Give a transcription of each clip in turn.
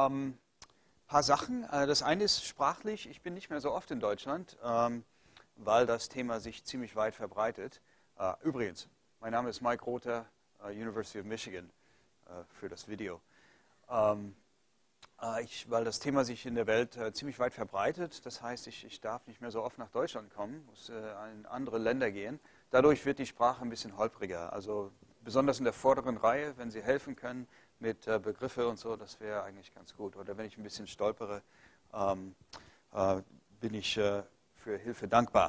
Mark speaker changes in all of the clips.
Speaker 1: Paar Sachen. Das eine ist sprachlich. Ich bin nicht mehr so oft in Deutschland, weil das Thema sich ziemlich weit verbreitet. Übrigens, mein Name ist Mike Rother, University of Michigan, für das Video. Weil das Thema sich in der Welt ziemlich weit verbreitet, das heißt, ich darf nicht mehr so oft nach Deutschland kommen, muss in andere Länder gehen. Dadurch wird die Sprache ein bisschen holpriger. Also besonders in der vorderen Reihe, wenn Sie helfen können mit Begriffe und so, das wäre eigentlich ganz gut. Oder wenn ich ein bisschen stolpere, bin ich für Hilfe dankbar.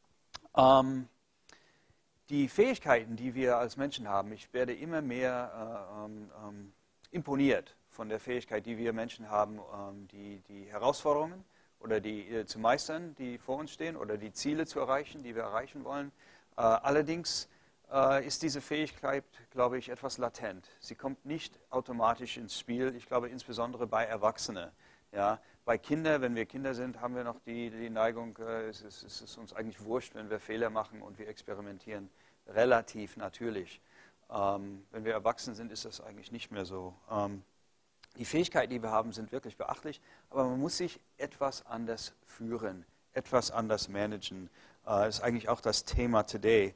Speaker 1: Die Fähigkeiten, die wir als Menschen haben, ich werde immer mehr imponiert von der Fähigkeit, die wir Menschen haben, die Herausforderungen oder die zu meistern, die vor uns stehen, oder die Ziele zu erreichen, die wir erreichen wollen. Allerdings ist diese Fähigkeit, glaube ich, etwas latent. Sie kommt nicht automatisch ins Spiel, ich glaube insbesondere bei Erwachsenen. Ja, bei Kindern, wenn wir Kinder sind, haben wir noch die Neigung, es ist uns eigentlich wurscht, wenn wir Fehler machen und wir experimentieren relativ natürlich. Wenn wir erwachsen sind, ist das eigentlich nicht mehr so. Die Fähigkeiten, die wir haben, sind wirklich beachtlich, aber man muss sich etwas anders führen, etwas anders managen. Das ist eigentlich auch das Thema today.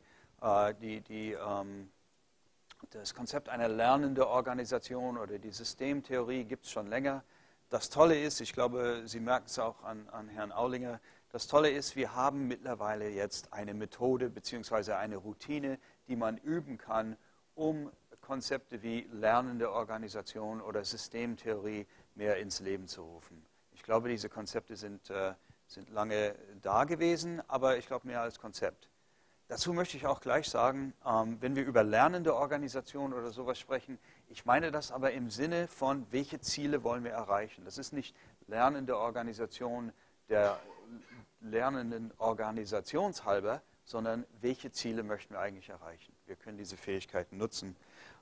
Speaker 1: Das Konzept einer lernenden Organisation oder die Systemtheorie gibt es schon länger. Das Tolle ist, ich glaube, Sie merken es auch an Herrn Aulinger, das Tolle ist, wir haben mittlerweile jetzt eine Methode bzw. eine Routine, die man üben kann, um Konzepte wie lernende Organisation oder Systemtheorie mehr ins Leben zu rufen. Ich glaube, diese Konzepte sind lange da gewesen, aber ich glaube mehr als Konzept. Dazu möchte ich auch gleich sagen, wenn wir über lernende Organisation oder sowas sprechen, ich meine das aber im Sinne von, welche Ziele wollen wir erreichen. Das ist nicht lernende Organisation der lernenden Organisationshalber, sondern welche Ziele möchten wir eigentlich erreichen. Wir können diese Fähigkeiten nutzen.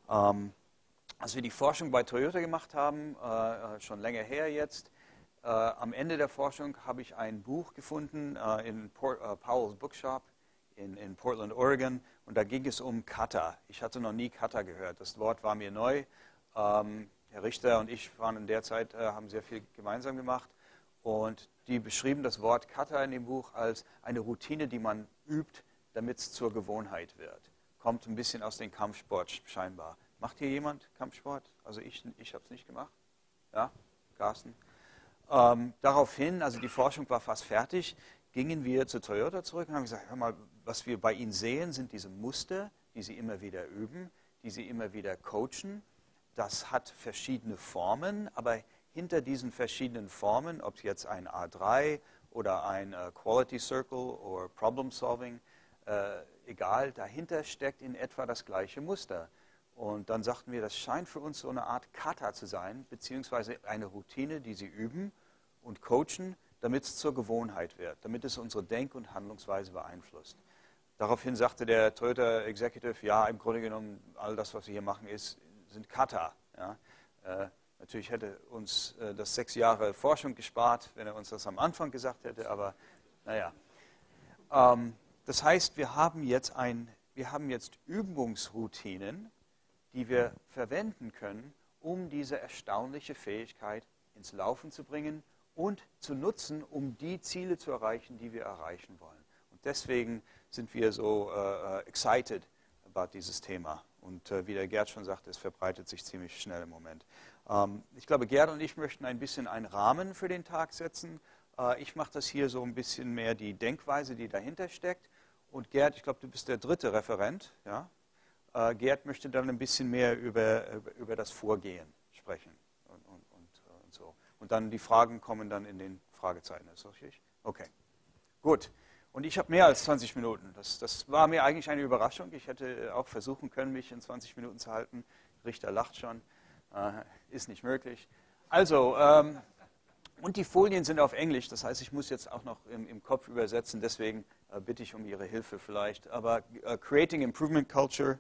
Speaker 1: Als wir die Forschung bei Toyota gemacht haben, schon länger her jetzt, am Ende der Forschung habe ich ein Buch gefunden in Powell's Bookshop in Portland, Oregon, und da ging es um Kata. Ich hatte noch nie Kata gehört. Das Wort war mir neu. Herr Richter und ich waren in der Zeit, haben sehr viel gemeinsam gemacht, und die beschrieben das Wort Kata in dem Buch als eine Routine, die man übt, damit es zur Gewohnheit wird. Kommt ein bisschen aus dem Kampfsport scheinbar. Macht hier jemand Kampfsport? Also ich habe es nicht gemacht. Ja, Carsten? Daraufhin, also die Forschung war fast fertig, gingen wir zu Toyota zurück und haben gesagt, hör mal, was wir bei Ihnen sehen, sind diese Muster, die Sie immer wieder üben, die Sie immer wieder coachen. Das hat verschiedene Formen, aber hinter diesen verschiedenen Formen, ob es jetzt ein A3 oder ein Quality Circle oder Problem Solving, egal, dahinter steckt in etwa das gleiche Muster. Und dann sagten wir, das scheint für uns so eine Art Kata zu sein, beziehungsweise eine Routine, die Sie üben und coachen, damit es zur Gewohnheit wird, damit es unsere Denk- und Handlungsweise beeinflusst. Daraufhin sagte der Toyota Executive, ja, im Grunde genommen, all das, was wir hier machen, sind Kata. Ja. Natürlich hätte uns das 6 Jahre Forschung gespart, wenn er uns das am Anfang gesagt hätte, aber naja. Das heißt, wir haben jetzt Übungsroutinen, die wir verwenden können, um diese erstaunliche Fähigkeit ins Laufen zu bringen und zu nutzen, um die Ziele zu erreichen, die wir erreichen wollen. Und deswegen sind wir so excited about dieses Thema. Und wie der Gerd schon sagte, es verbreitet sich ziemlich schnell im Moment. Ich glaube, Gerd und ich möchten ein bisschen einen Rahmen für den Tag setzen. Ich mache das hier so ein bisschen mehr die Denkweise, die dahinter steckt. Und Gerd, ich glaube, du bist der 3. Referent. Ja? Gerd möchte dann ein bisschen mehr über das Vorgehen sprechen und so. Und dann die Fragen kommen dann in den Fragezeiten. Ist das richtig? Okay, gut. Und ich habe mehr als 20 Minuten. Das war mir eigentlich eine Überraschung. Ich hätte auch versuchen können, mich in 20 Minuten zu halten. Richter lacht schon. Ist nicht möglich. Also, und die Folien sind auf Englisch. Das heißt, ich muss jetzt auch noch im Kopf übersetzen. Deswegen bitte ich um Ihre Hilfe vielleicht. Aber Creating Improvement Culture.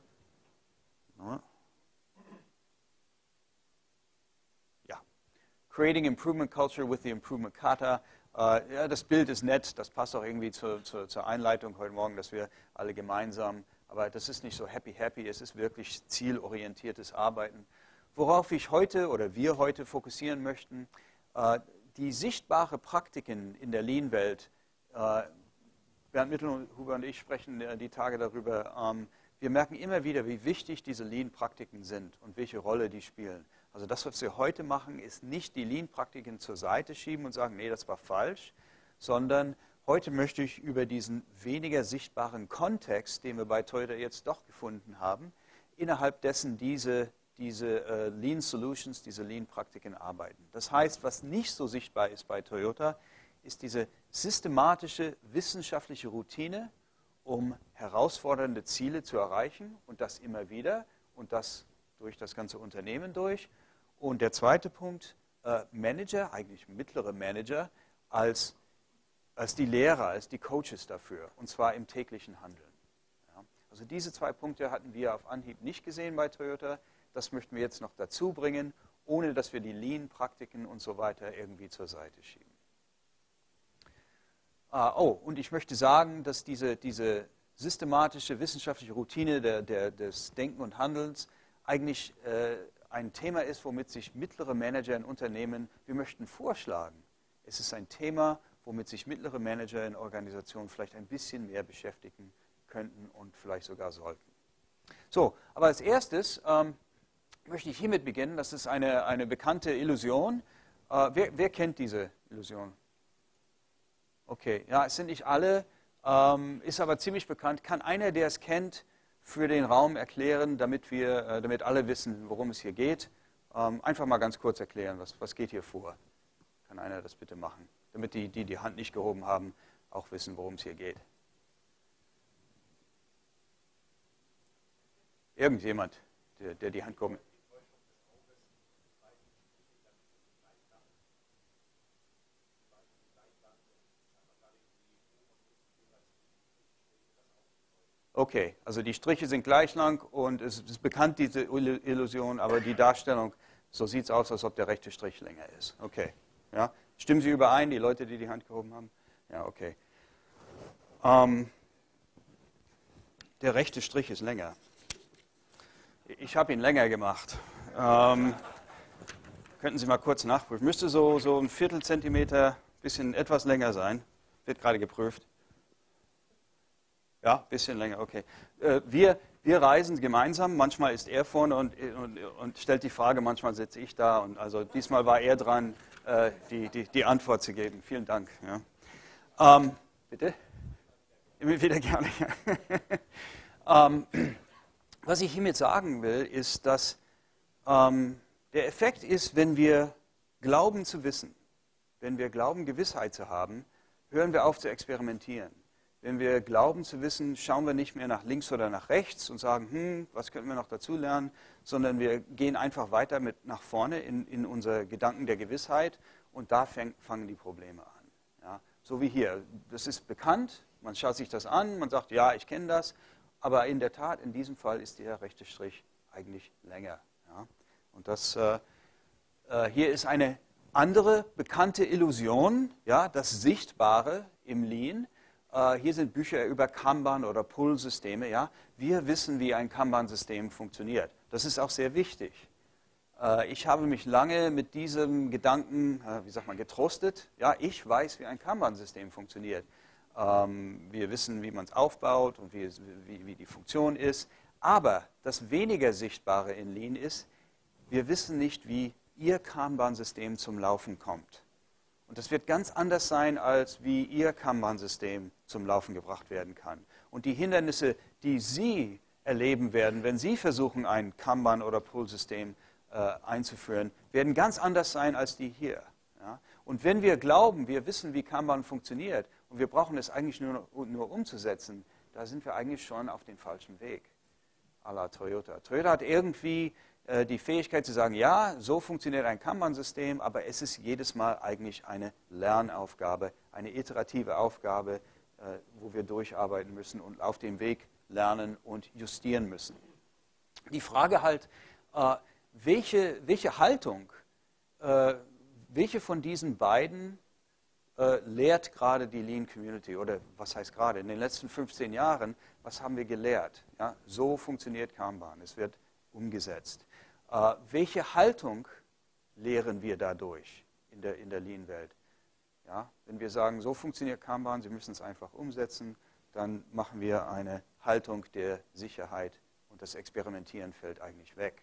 Speaker 1: Ja. Creating Improvement Culture with the Improvement Kata. Ja, das Bild ist nett, das passt auch irgendwie zur Einleitung heute Morgen, dass wir alle gemeinsam, aber das ist nicht so happy, es ist wirklich zielorientiertes Arbeiten. worauf ich heute oder wir heute fokussieren möchten, die sichtbaren Praktiken in der Lean-Welt. Bernd Mittelhuber und ich sprechen die Tage darüber. Wir merken immer wieder, wie wichtig diese Lean-Praktiken sind und welche Rolle die spielen. Also das, was wir heute machen, ist nicht die Lean-Praktiken zur Seite schieben und sagen, nee, das war falsch, sondern heute möchte ich über diesen weniger sichtbaren Kontext, den wir bei Toyota jetzt doch gefunden haben, innerhalb dessen diese Lean Solutions, diese Lean-Praktiken arbeiten. Das heißt, was nicht so sichtbar ist bei Toyota, ist diese systematische wissenschaftliche Routine, um herausfordernde Ziele zu erreichen und das immer wieder und das durch das ganze Unternehmen durch. Und der zweite Punkt, Manager, eigentlich mittlere Manager, als die Lehrer, als die Coaches dafür, und zwar im täglichen Handeln. Ja, also diese zwei Punkte hatten wir auf Anhieb nicht gesehen bei Toyota. Das möchten wir jetzt noch dazu bringen, ohne dass wir die Lean-Praktiken und so weiter irgendwie zur Seite schieben. Und ich möchte sagen, dass diese systematische wissenschaftliche Routine des Denken und Handelns eigentlich ein Thema ist, womit sich mittlere Manager in Unternehmen, wir möchten vorschlagen, es ist ein Thema, womit sich mittlere Manager in Organisationen vielleicht ein bisschen mehr beschäftigen könnten und vielleicht sogar sollten. So, aber als erstes möchte ich hiermit beginnen. Das ist eine bekannte Illusion. Wer kennt diese Illusion? Okay, ja, es sind nicht alle, ist aber ziemlich bekannt. Kann einer, der es kennt, für den Raum erklären, damit alle wissen, worum es hier geht? Einfach mal ganz kurz erklären, was geht hier vor? Kann einer das bitte machen? Damit die Hand nicht gehoben haben, auch wissen, worum es hier geht. Irgendjemand, der die Hand gehoben hat. Okay, also die Striche sind gleich lang und es ist bekannt, diese Illusion, aber die Darstellung, so sieht es aus, als ob der rechte Strich länger ist. Okay, ja. Stimmen Sie überein, die Leute, die die Hand gehoben haben? Ja, okay. Der rechte Strich ist länger. Ich habe ihn länger gemacht. Könnten Sie mal kurz nachprüfen. Müsste so ein Viertelzentimeter, bisschen etwas länger sein. Wird gerade geprüft. Ja, ein bisschen länger, okay. Wir reisen gemeinsam, manchmal ist er vorne und stellt die Frage, manchmal sitze ich da. Und also diesmal war er dran, die Antwort zu geben. Vielen Dank. Ja. Bitte? Immer wieder gerne. Was ich hiermit sagen will, ist, dass der Effekt ist, wenn wir glauben zu wissen, wenn wir glauben, Gewissheit zu haben, hören wir auf zu experimentieren. Wenn wir glauben zu wissen, schauen wir nicht mehr nach links oder nach rechts und sagen, was können wir noch dazu lernen, sondern wir gehen einfach weiter nach vorne in unser Gedanken der Gewissheit und da fangen die Probleme an. Ja, so wie hier. Das ist bekannt, man schaut sich das an, man sagt, ja, ich kenne das, aber in der Tat, in diesem Fall ist der rechte Strich eigentlich länger. Ja. Und das hier ist eine andere bekannte Illusion, ja, das Sichtbare im Lean. Hier sind Bücher über Kanban oder Pull-Systeme. Ja. Wir wissen, wie ein Kanban-System funktioniert. Das ist auch sehr wichtig. Ich habe mich lange mit diesem Gedanken, getröstet. Ja, ich weiß, wie ein Kanban-System funktioniert. Wir wissen, wie man es aufbaut und wie die Funktion ist. Aber das weniger Sichtbare in Lean ist, wir wissen nicht, wie Ihr Kanban-System zum Laufen kommt. Und das wird ganz anders sein, als wie Ihr Kanban-System zum Laufen gebracht werden kann. Und die Hindernisse, die Sie erleben werden, wenn Sie versuchen, ein Kanban- oder Pull-System einzuführen, werden ganz anders sein als die hier. Ja? Und wenn wir glauben, wir wissen, wie Kanban funktioniert und wir brauchen es eigentlich nur umzusetzen, da sind wir eigentlich schon auf dem falschen Weg. À la Toyota. Toyota hat irgendwie die Fähigkeit zu sagen, ja, so funktioniert ein Kanban-System, aber es ist jedes Mal eigentlich eine Lernaufgabe, eine iterative Aufgabe, wo wir durcharbeiten müssen und auf dem Weg lernen und justieren müssen. Die Frage halt, welche Haltung, welche von diesen beiden lehrt gerade die Lean Community? Oder was heißt gerade? In den letzten 15 Jahren, was haben wir gelehrt? Ja, so funktioniert Kanban, es wird umgesetzt. Welche Haltung lehren wir dadurch in der Lean-Welt? Ja, wenn wir sagen, so funktioniert Kanban, Sie müssen es einfach umsetzen, dann machen wir eine Haltung der Sicherheit und das Experimentieren fällt eigentlich weg.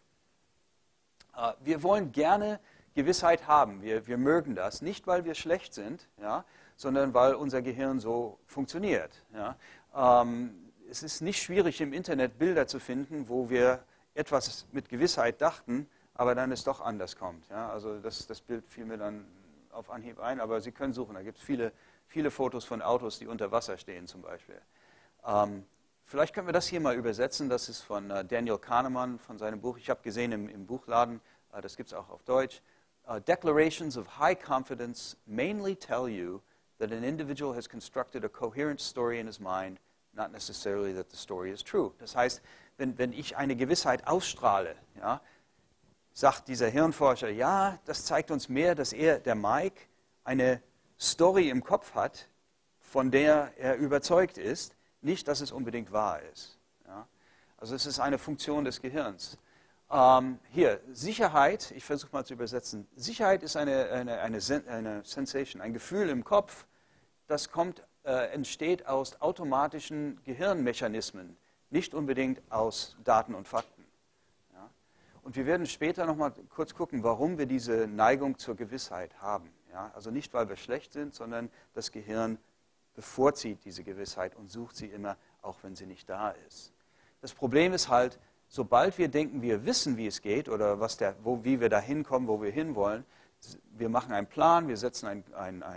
Speaker 1: Wir wollen gerne Gewissheit haben. Wir mögen das, nicht weil wir schlecht sind, ja, sondern weil unser Gehirn so funktioniert. Ja. Es ist nicht schwierig, im Internet Bilder zu finden, wo wir etwas mit Gewissheit dachten, aber dann es doch anders kommt. Ja. Also das Bild fiel mir dann auf Anhieb ein, aber Sie können suchen. Da gibt es viele Fotos von Autos, die unter Wasser stehen zum Beispiel. Vielleicht können wir das hier mal übersetzen. Das ist von Daniel Kahneman, von seinem Buch. Ich habe gesehen im Buchladen, das gibt es auch auf Deutsch. Declarations of high confidence mainly tell you that an individual has constructed a coherent story in his mind, not necessarily that the story is true. Das heißt, wenn ich eine Gewissheit ausstrahle, ja, sagt dieser Hirnforscher, ja, das zeigt uns mehr, dass der Mike, eine Story im Kopf hat, von der er überzeugt ist, nicht, dass es unbedingt wahr ist. Ja. Also es ist eine Funktion des Gehirns. Hier, Sicherheit, ich versuche mal zu übersetzen. Sicherheit ist eine Sensation, ein Gefühl im Kopf, das entsteht aus automatischen Gehirnmechanismen, nicht unbedingt aus Daten und Fakten. Ja. Und wir werden später noch mal kurz gucken, warum wir diese Neigung zur Gewissheit haben. Ja. Also nicht, weil wir schlecht sind, sondern das Gehirn bevorzieht diese Gewissheit und sucht sie immer, auch wenn sie nicht da ist. Das Problem ist halt, sobald wir denken, wir wissen, wie es geht oder wie wir da hinkommen, wo wir hinwollen, wir machen einen Plan, wir setzen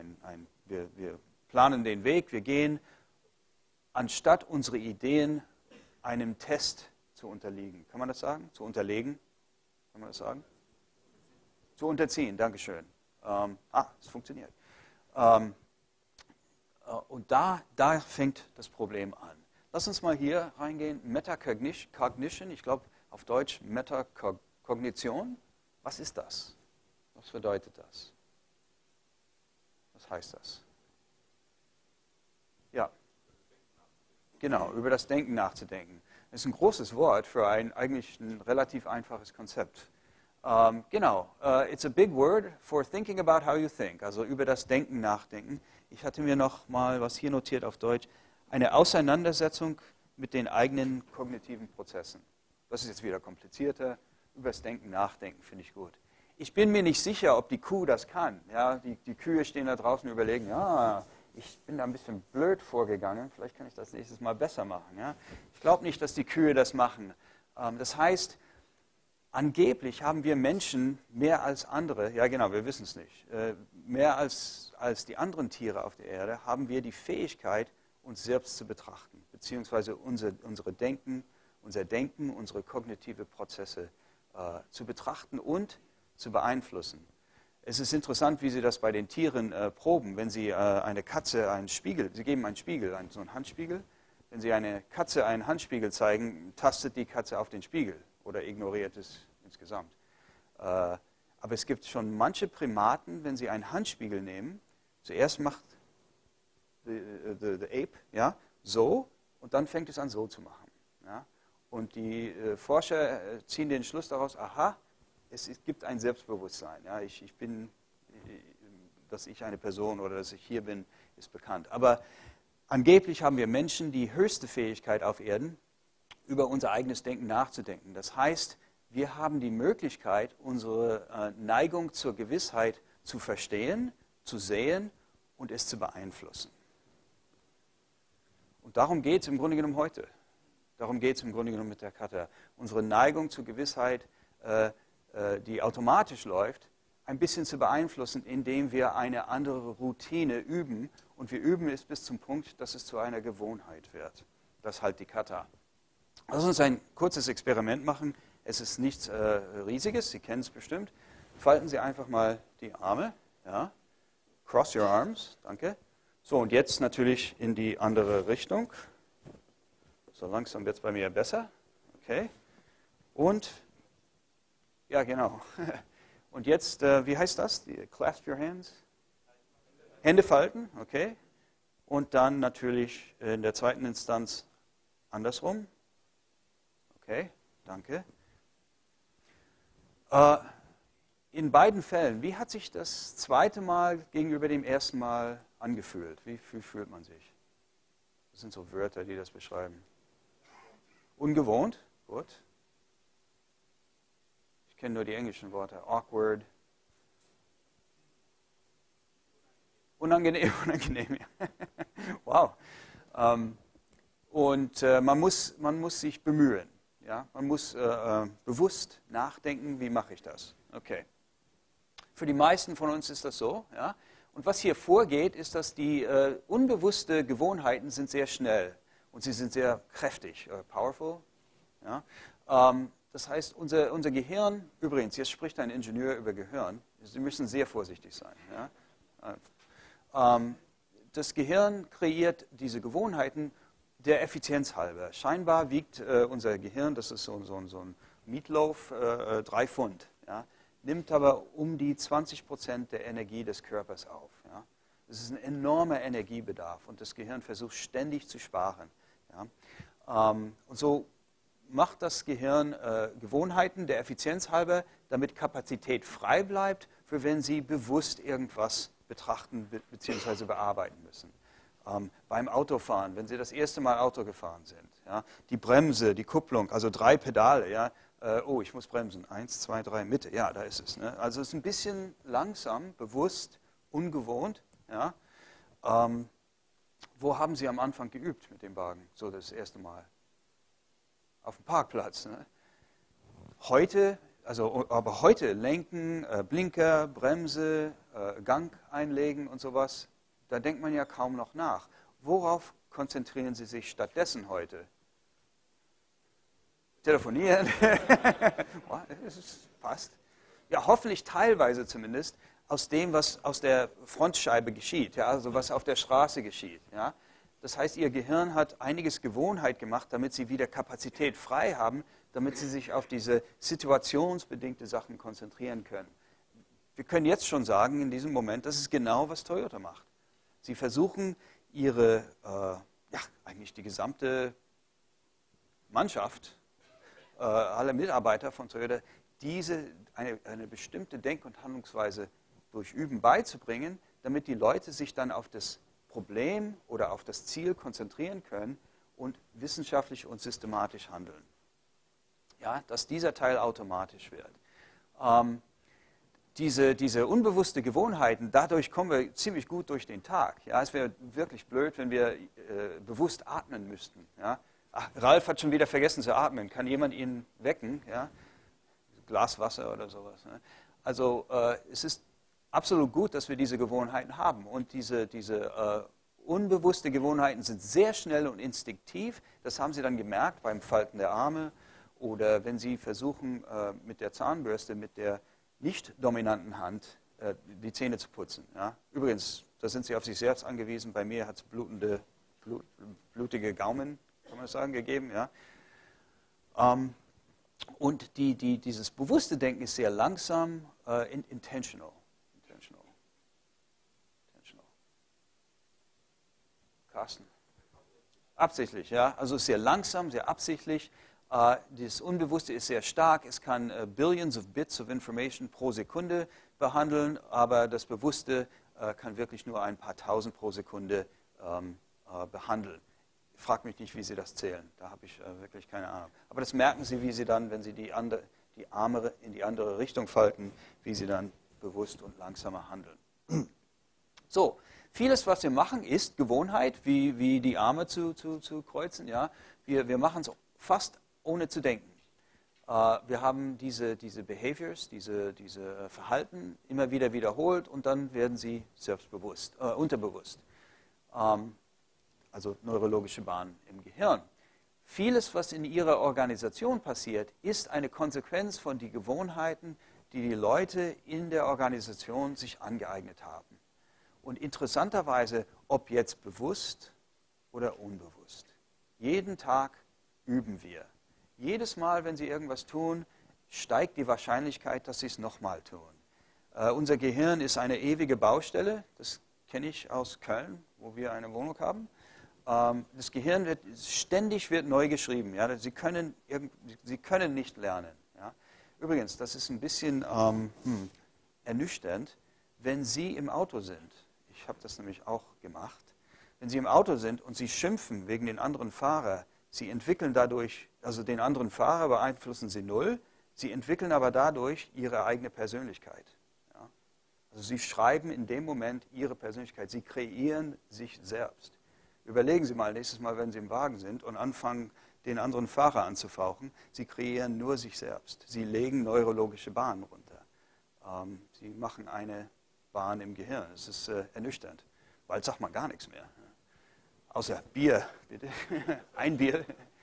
Speaker 1: wir planen den Weg, wir gehen, anstatt unsere Ideen einem Test zu unterliegen. Kann man das sagen? Zu unterlegen? Kann man das sagen? Zu unterziehen, Dankeschön. Es funktioniert. Und da fängt das Problem an. Lass uns mal hier reingehen. Metacognition, ich glaube auf Deutsch Metakognition. Was ist das? Was bedeutet das? Was heißt das? Ja, genau, über das Denken nachzudenken. Das ist ein großes Wort für eigentlich ein relativ einfaches Konzept. Genau, it's a big word for thinking about how you think, also über das Denken nachdenken. Ich hatte mir noch mal was hier notiert auf Deutsch, eine Auseinandersetzung mit den eigenen kognitiven Prozessen. Das ist jetzt wieder komplizierter, über das Denken nachdenken finde ich gut. Ich bin mir nicht sicher, ob die Kuh das kann. Ja, die Kühe stehen da draußen und überlegen, ja, ich bin da ein bisschen blöd vorgegangen, vielleicht kann ich das nächstes Mal besser machen. Ja. Ich glaube nicht, dass die Kühe das machen. Das heißt, angeblich haben wir Menschen mehr als andere, ja genau, wir wissen es nicht, mehr als die anderen Tiere auf der Erde, haben wir die Fähigkeit, uns selbst zu betrachten, beziehungsweise unser Denken, unsere kognitive Prozesse zu betrachten und zu beeinflussen. Es ist interessant, wie Sie das bei den Tieren proben, wenn Sie eine Katze einen Spiegel, Sie geben einen Spiegel, so einen Handspiegel, wenn Sie eine Katze einen Handspiegel zeigen, tastet die Katze auf den Spiegel oder ignoriert es insgesamt. Aber es gibt schon manche Primaten, wenn sie einen Handspiegel nehmen, zuerst macht the ape, ja, so, und dann fängt es an, so zu machen. Ja. Und die Forscher ziehen den Schluss daraus, aha, es gibt ein Selbstbewusstsein. Ja, dass ich eine Person oder dass ich hier bin, ist bekannt. Aber angeblich haben wir Menschen die höchste Fähigkeit auf Erden, über unser eigenes Denken nachzudenken. Das heißt, wir haben die Möglichkeit, unsere Neigung zur Gewissheit zu verstehen, zu sehen und es zu beeinflussen. Und darum geht es im Grunde genommen heute. Darum geht es im Grunde genommen mit der Kata. Unsere Neigung zur Gewissheit, die automatisch läuft, ein bisschen zu beeinflussen, indem wir eine andere Routine üben. Und wir üben es bis zum Punkt, dass es zu einer Gewohnheit wird. Das ist halt die Kata. Lass uns ein kurzes Experiment machen. Es ist nichts Riesiges, Sie kennen es bestimmt. Falten Sie einfach mal die Arme. Ja. Cross your arms, danke. So, und jetzt natürlich in die andere Richtung. So langsam wird es bei mir besser. Okay. Und, ja genau. Und jetzt, wie heißt das? Clasp your hands? Hände falten, okay. Und dann natürlich in der zweiten Instanz andersrum. Okay, danke. Äh, in beiden Fällen, wie hat sich das zweite Mal gegenüber dem ersten Mal angefühlt? Wie fühlt man sich? Das sind so Wörter, die das beschreiben. Ungewohnt, gut. Ich kenne nur die englischen Worte. Awkward. Unangenehm, unangenehm. Ja. Wow. Und man muss sich bemühen. Ja? Man muss bewusst nachdenken, wie mache ich das? Okay. Für die meisten von uns ist das so. Ja? Und was hier vorgeht, ist, dass die unbewussten Gewohnheiten sind sehr schnell und sie sind sehr kräftig, powerful. Ja? Das heißt, unser Gehirn, übrigens, jetzt spricht ein Ingenieur über Gehirn, Sie müssen sehr vorsichtig sein. Ja? Das Gehirn kreiert diese Gewohnheiten der Effizienz halber. Scheinbar wiegt unser Gehirn, das ist so ein Meatloaf, 3 Pfund. Ja? Nimmt aber um die 20% der Energie des Körpers auf. Ja? Das ist ein enormer Energiebedarf und das Gehirn versucht ständig zu sparen. Ja? Und so macht das Gehirn Gewohnheiten der Effizienz halber, damit Kapazität frei bleibt, für wenn Sie bewusst irgendwas betrachten bzw. bearbeiten müssen. Beim Autofahren, wenn Sie das erste Mal Auto gefahren sind, ja, die Bremse, die Kupplung, also 3 Pedale, ja, oh, ich muss bremsen, 1, 2, 3, Mitte, ja, da ist es. Ne? Also es ist ein bisschen langsam, bewusst, ungewohnt. Ja. Wo haben Sie am Anfang geübt mit dem Wagen, so das erste Mal? Auf dem Parkplatz. Ne? Aber heute lenken, Blinker, Bremse, Gang einlegen und sowas, da denkt man ja kaum noch nach. Worauf konzentrieren Sie sich stattdessen heute? Telefonieren. Das passt. Ja, hoffentlich teilweise zumindest aus dem, was aus der Frontscheibe geschieht, ja, also was auf der Straße geschieht. Ja. Das heißt, Ihr Gehirn hat einiges Gewohnheit gemacht, damit Sie wieder Kapazität frei haben, damit Sie sich auf diese situationsbedingte Sachen konzentrieren können. Wir können jetzt schon sagen, in diesem Moment, das ist genau, was Toyota macht. Sie versuchen, eigentlich die gesamte Mannschaft, alle Mitarbeiter von Toyota, eine bestimmte Denk- und Handlungsweise durch Üben beizubringen, damit die Leute sich dann auf das Problem oder auf das Ziel konzentrieren können und wissenschaftlich und systematisch handeln. Ja, dass dieser Teil automatisch wird. Diese unbewussten Gewohnheiten, dadurch kommen wir ziemlich gut durch den Tag. Ja, es wäre wirklich blöd, wenn wir bewusst atmen müssten. Ja. Ach, Ralf hat schon wieder vergessen zu atmen. Kann jemand ihn wecken? Ja? Glas Wasser oder sowas. Ne? Also es ist absolut gut, dass wir diese Gewohnheiten haben. Und diese unbewussten Gewohnheiten sind sehr schnell und instinktiv. Das haben Sie dann gemerkt beim Falten der Arme oder wenn Sie versuchen, mit der Zahnbürste, mit der nicht dominanten Hand die Zähne zu putzen. Ja? Übrigens, da sind Sie auf sich selbst angewiesen. Bei mir hat es blutige Gaumen, kann man das sagen, gegeben. Ja? Und dieses bewusste Denken ist sehr langsam, intentional. Carsten? Absichtlich, ja. Also sehr langsam, sehr absichtlich. Das Unbewusste ist sehr stark. Es kann Billions of Bits of Information pro Sekunde behandeln, aber das Bewusste kann wirklich nur ein paar Tausend pro Sekunde behandeln. Fragt mich nicht, wie Sie das zählen. Da habe ich wirklich keine Ahnung. Aber das merken Sie, wie Sie dann, wenn Sie die Arme in die andere Richtung falten, wie Sie dann bewusst und langsamer handeln. So, vieles, was wir machen, ist Gewohnheit, wie die Arme zu kreuzen. Ja? Wir machen es fast ohne zu denken. Wir haben diese Behaviors, diese Verhalten immer wieder wiederholt und dann werden sie selbstbewusst, unterbewusst. Also neurologische Bahnen im Gehirn. Vieles, was in Ihrer Organisation passiert, ist eine Konsequenz von den Gewohnheiten, die die Leute in der Organisation sich angeeignet haben. Und interessanterweise, ob jetzt bewusst oder unbewusst. Jeden Tag üben wir. Jedes Mal, wenn Sie irgendwas tun, steigt die Wahrscheinlichkeit, dass Sie es nochmal tun. Unser Gehirn ist eine ewige Baustelle. Das kenne ich aus Köln, wo wir eine Wohnung haben. Das Gehirn wird neu geschrieben. Ja? Sie können nicht lernen. Ja? Übrigens, das ist ein bisschen ernüchternd, wenn Sie im Auto sind. Ich habe das nämlich auch gemacht. Wenn Sie im Auto sind und Sie schimpfen wegen den anderen Fahrer, Sie entwickeln dadurch, also den anderen Fahrer beeinflussen Sie null, Sie entwickeln aber dadurch Ihre eigene Persönlichkeit. Ja? Also Sie schreiben in dem Moment Ihre Persönlichkeit, Sie kreieren sich selbst. Überlegen Sie mal nächstes Mal, wenn Sie im Wagen sind und anfangen, den anderen Fahrer anzufauchen, Sie kreieren nur sich selbst. Sie legen neurologische Bahnen runter. Sie machen eine Bahn im Gehirn. Es ist ernüchternd. Bald sagt man gar nichts mehr. Außer Bier, bitte. Ein Bier.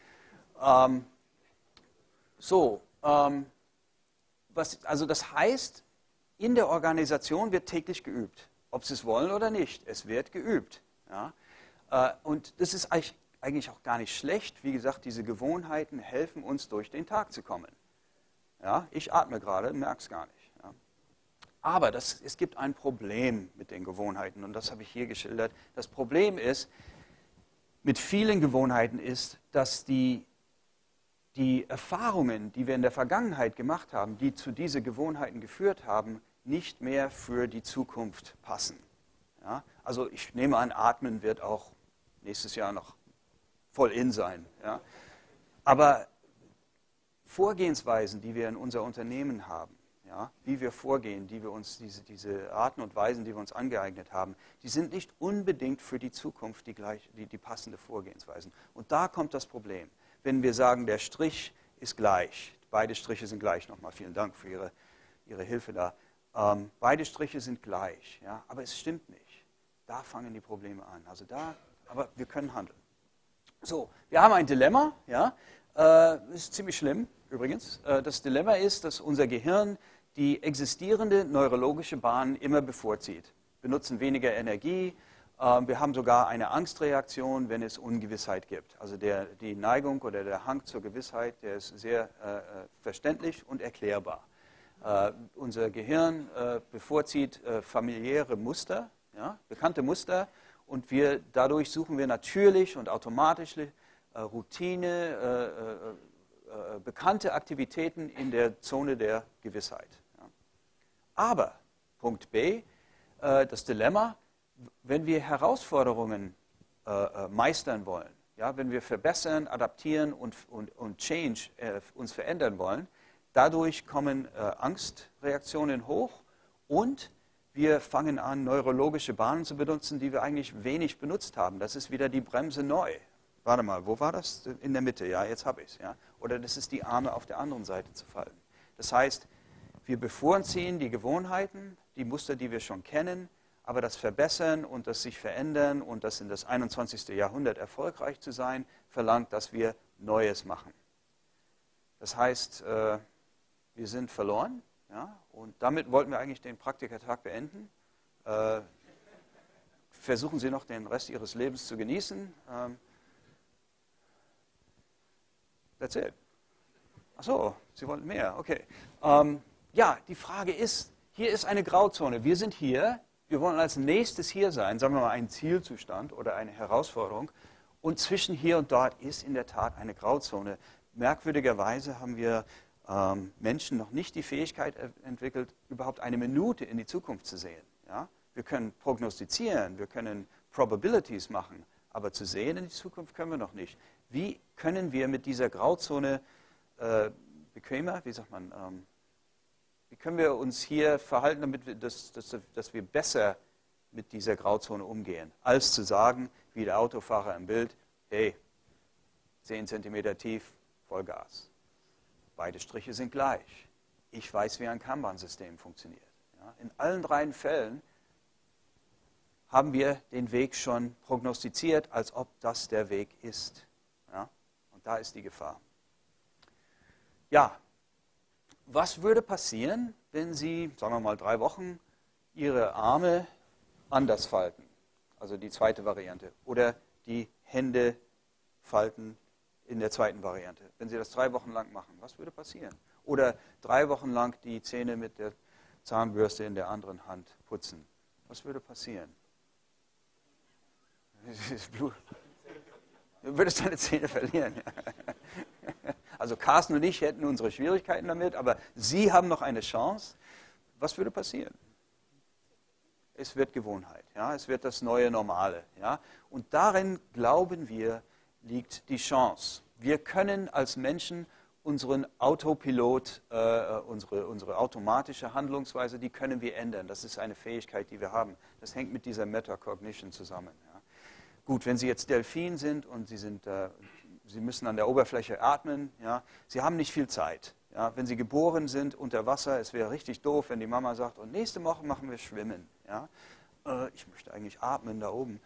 Speaker 1: Also das heißt, in der Organisation wird täglich geübt. Ob Sie es wollen oder nicht, es wird geübt. Ja? Und das ist eigentlich auch gar nicht schlecht. Wie gesagt, diese Gewohnheiten helfen uns, durch den Tag zu kommen. Ja? Ich atme gerade, merke es gar nicht. Ja? Aber es gibt ein Problem mit den Gewohnheiten und das habe ich hier geschildert. Das Problem ist, mit vielen Gewohnheiten ist, dass die Erfahrungen, die wir in der Vergangenheit gemacht haben, die zu diesen Gewohnheiten geführt haben, nicht mehr für die Zukunft passen. Ja? Also ich nehme an, Atmen wird auch nächstes Jahr noch voll in sein. Ja? Aber Vorgehensweisen, die wir in unser Unternehmen haben, ja, wie wir vorgehen, die wir uns, diese Arten und Weisen, die wir uns angeeignet haben, die sind nicht unbedingt für die Zukunft die passende Vorgehensweisen. Und da kommt das Problem. Wenn wir sagen, der Strich ist gleich, beide Striche sind gleich, nochmal vielen Dank für Ihre Hilfe da, beide Striche sind gleich, ja, aber es stimmt nicht. Da fangen die Probleme an. Aber wir können handeln. So, wir haben ein Dilemma, ja, ist ziemlich schlimm übrigens. Das Dilemma ist, dass unser Gehirn die existierende neurologische Bahn immer bevorzieht. Wir nutzen weniger Energie, wir haben sogar eine Angstreaktion, wenn es Ungewissheit gibt. Also die Neigung oder der Hang zur Gewissheit, der ist sehr verständlich und erklärbar. Unser Gehirn bevorzieht familiäre Muster, ja, bekannte Muster, und dadurch suchen wir natürlich und automatisch Routine, bekannte Aktivitäten in der Zone der Gewissheit. Ja. Aber, Punkt B, das Dilemma, wenn wir Herausforderungen meistern wollen, ja, wenn wir verbessern, adaptieren und Change uns verändern wollen, dadurch kommen Angstreaktionen hoch und wir fangen an, neurologische Bahnen zu benutzen, die wir eigentlich wenig benutzt haben. Das ist wieder die Bremse neu. Warte mal, wo war das? In der Mitte, ja, jetzt habe ich es. Ja? Oder das ist die Arme auf der anderen Seite zu fallen. Das heißt, wir bevorziehen die Gewohnheiten, die Muster, die wir schon kennen, aber das Verbessern und das sich verändern und das in das 21. Jahrhundert erfolgreich zu sein, verlangt, dass wir Neues machen. Das heißt, wir sind verloren. Ja, und damit wollten wir eigentlich den Praktikertag beenden. Versuchen Sie noch den Rest Ihres Lebens zu genießen. That's it. Ach so, Sie wollten mehr, okay. Ja, die Frage ist, hier ist eine Grauzone. Wir sind hier, wir wollen als nächstes hier sein, sagen wir mal einen Zielzustand oder eine Herausforderung. Und zwischen hier und dort ist in der Tat eine Grauzone. Merkwürdigerweise haben wir Menschen noch nicht die Fähigkeit entwickelt, überhaupt eine Minute in die Zukunft zu sehen. Ja? Wir können prognostizieren, wir können Probabilities machen, aber zu sehen in die Zukunft können wir noch nicht. Wie können wir mit dieser Grauzone bequemer, wie sagt man, wie können wir uns hier verhalten, damit dass wir besser mit dieser Grauzone umgehen, als zu sagen, wie der Autofahrer im Bild, hey, 10 Zentimeter tief, Vollgas. Beide Striche sind gleich. Ich weiß, wie ein Kanban-System funktioniert. Ja, in allen 3 Fällen haben wir den Weg schon prognostiziert, als ob das der Weg ist. Ja, und da ist die Gefahr. Ja, was würde passieren, wenn Sie, sagen wir mal 3 Wochen, Ihre Arme anders falten? Also die zweite Variante. Oder die Hände falten in der zweiten Variante. Wenn Sie das 3 Wochen lang machen, was würde passieren? Oder 3 Wochen lang die Zähne mit der Zahnbürste in der anderen Hand putzen. Was würde passieren? Du würdest deine Zähne verlieren. Also Carsten und ich hätten unsere Schwierigkeiten damit, aber Sie haben noch eine Chance. Was würde passieren? Es wird Gewohnheit, ja? Es wird das neue Normale. Ja? Und darin, glauben wir, liegt die Chance. Wir können als Menschen unseren Autopilot, unsere automatische Handlungsweise, die können wir ändern. Das ist eine Fähigkeit, die wir haben. Das hängt mit dieser Metacognition zusammen. Ja? Gut, wenn Sie jetzt Delfin sind und Sie müssen an der Oberfläche atmen, ja? Sie haben nicht viel Zeit. Ja? Wenn Sie geboren sind unter Wasser, es wäre richtig doof, wenn die Mama sagt, und nächste Woche machen wir Schwimmen. Ja? Ich möchte eigentlich atmen da oben.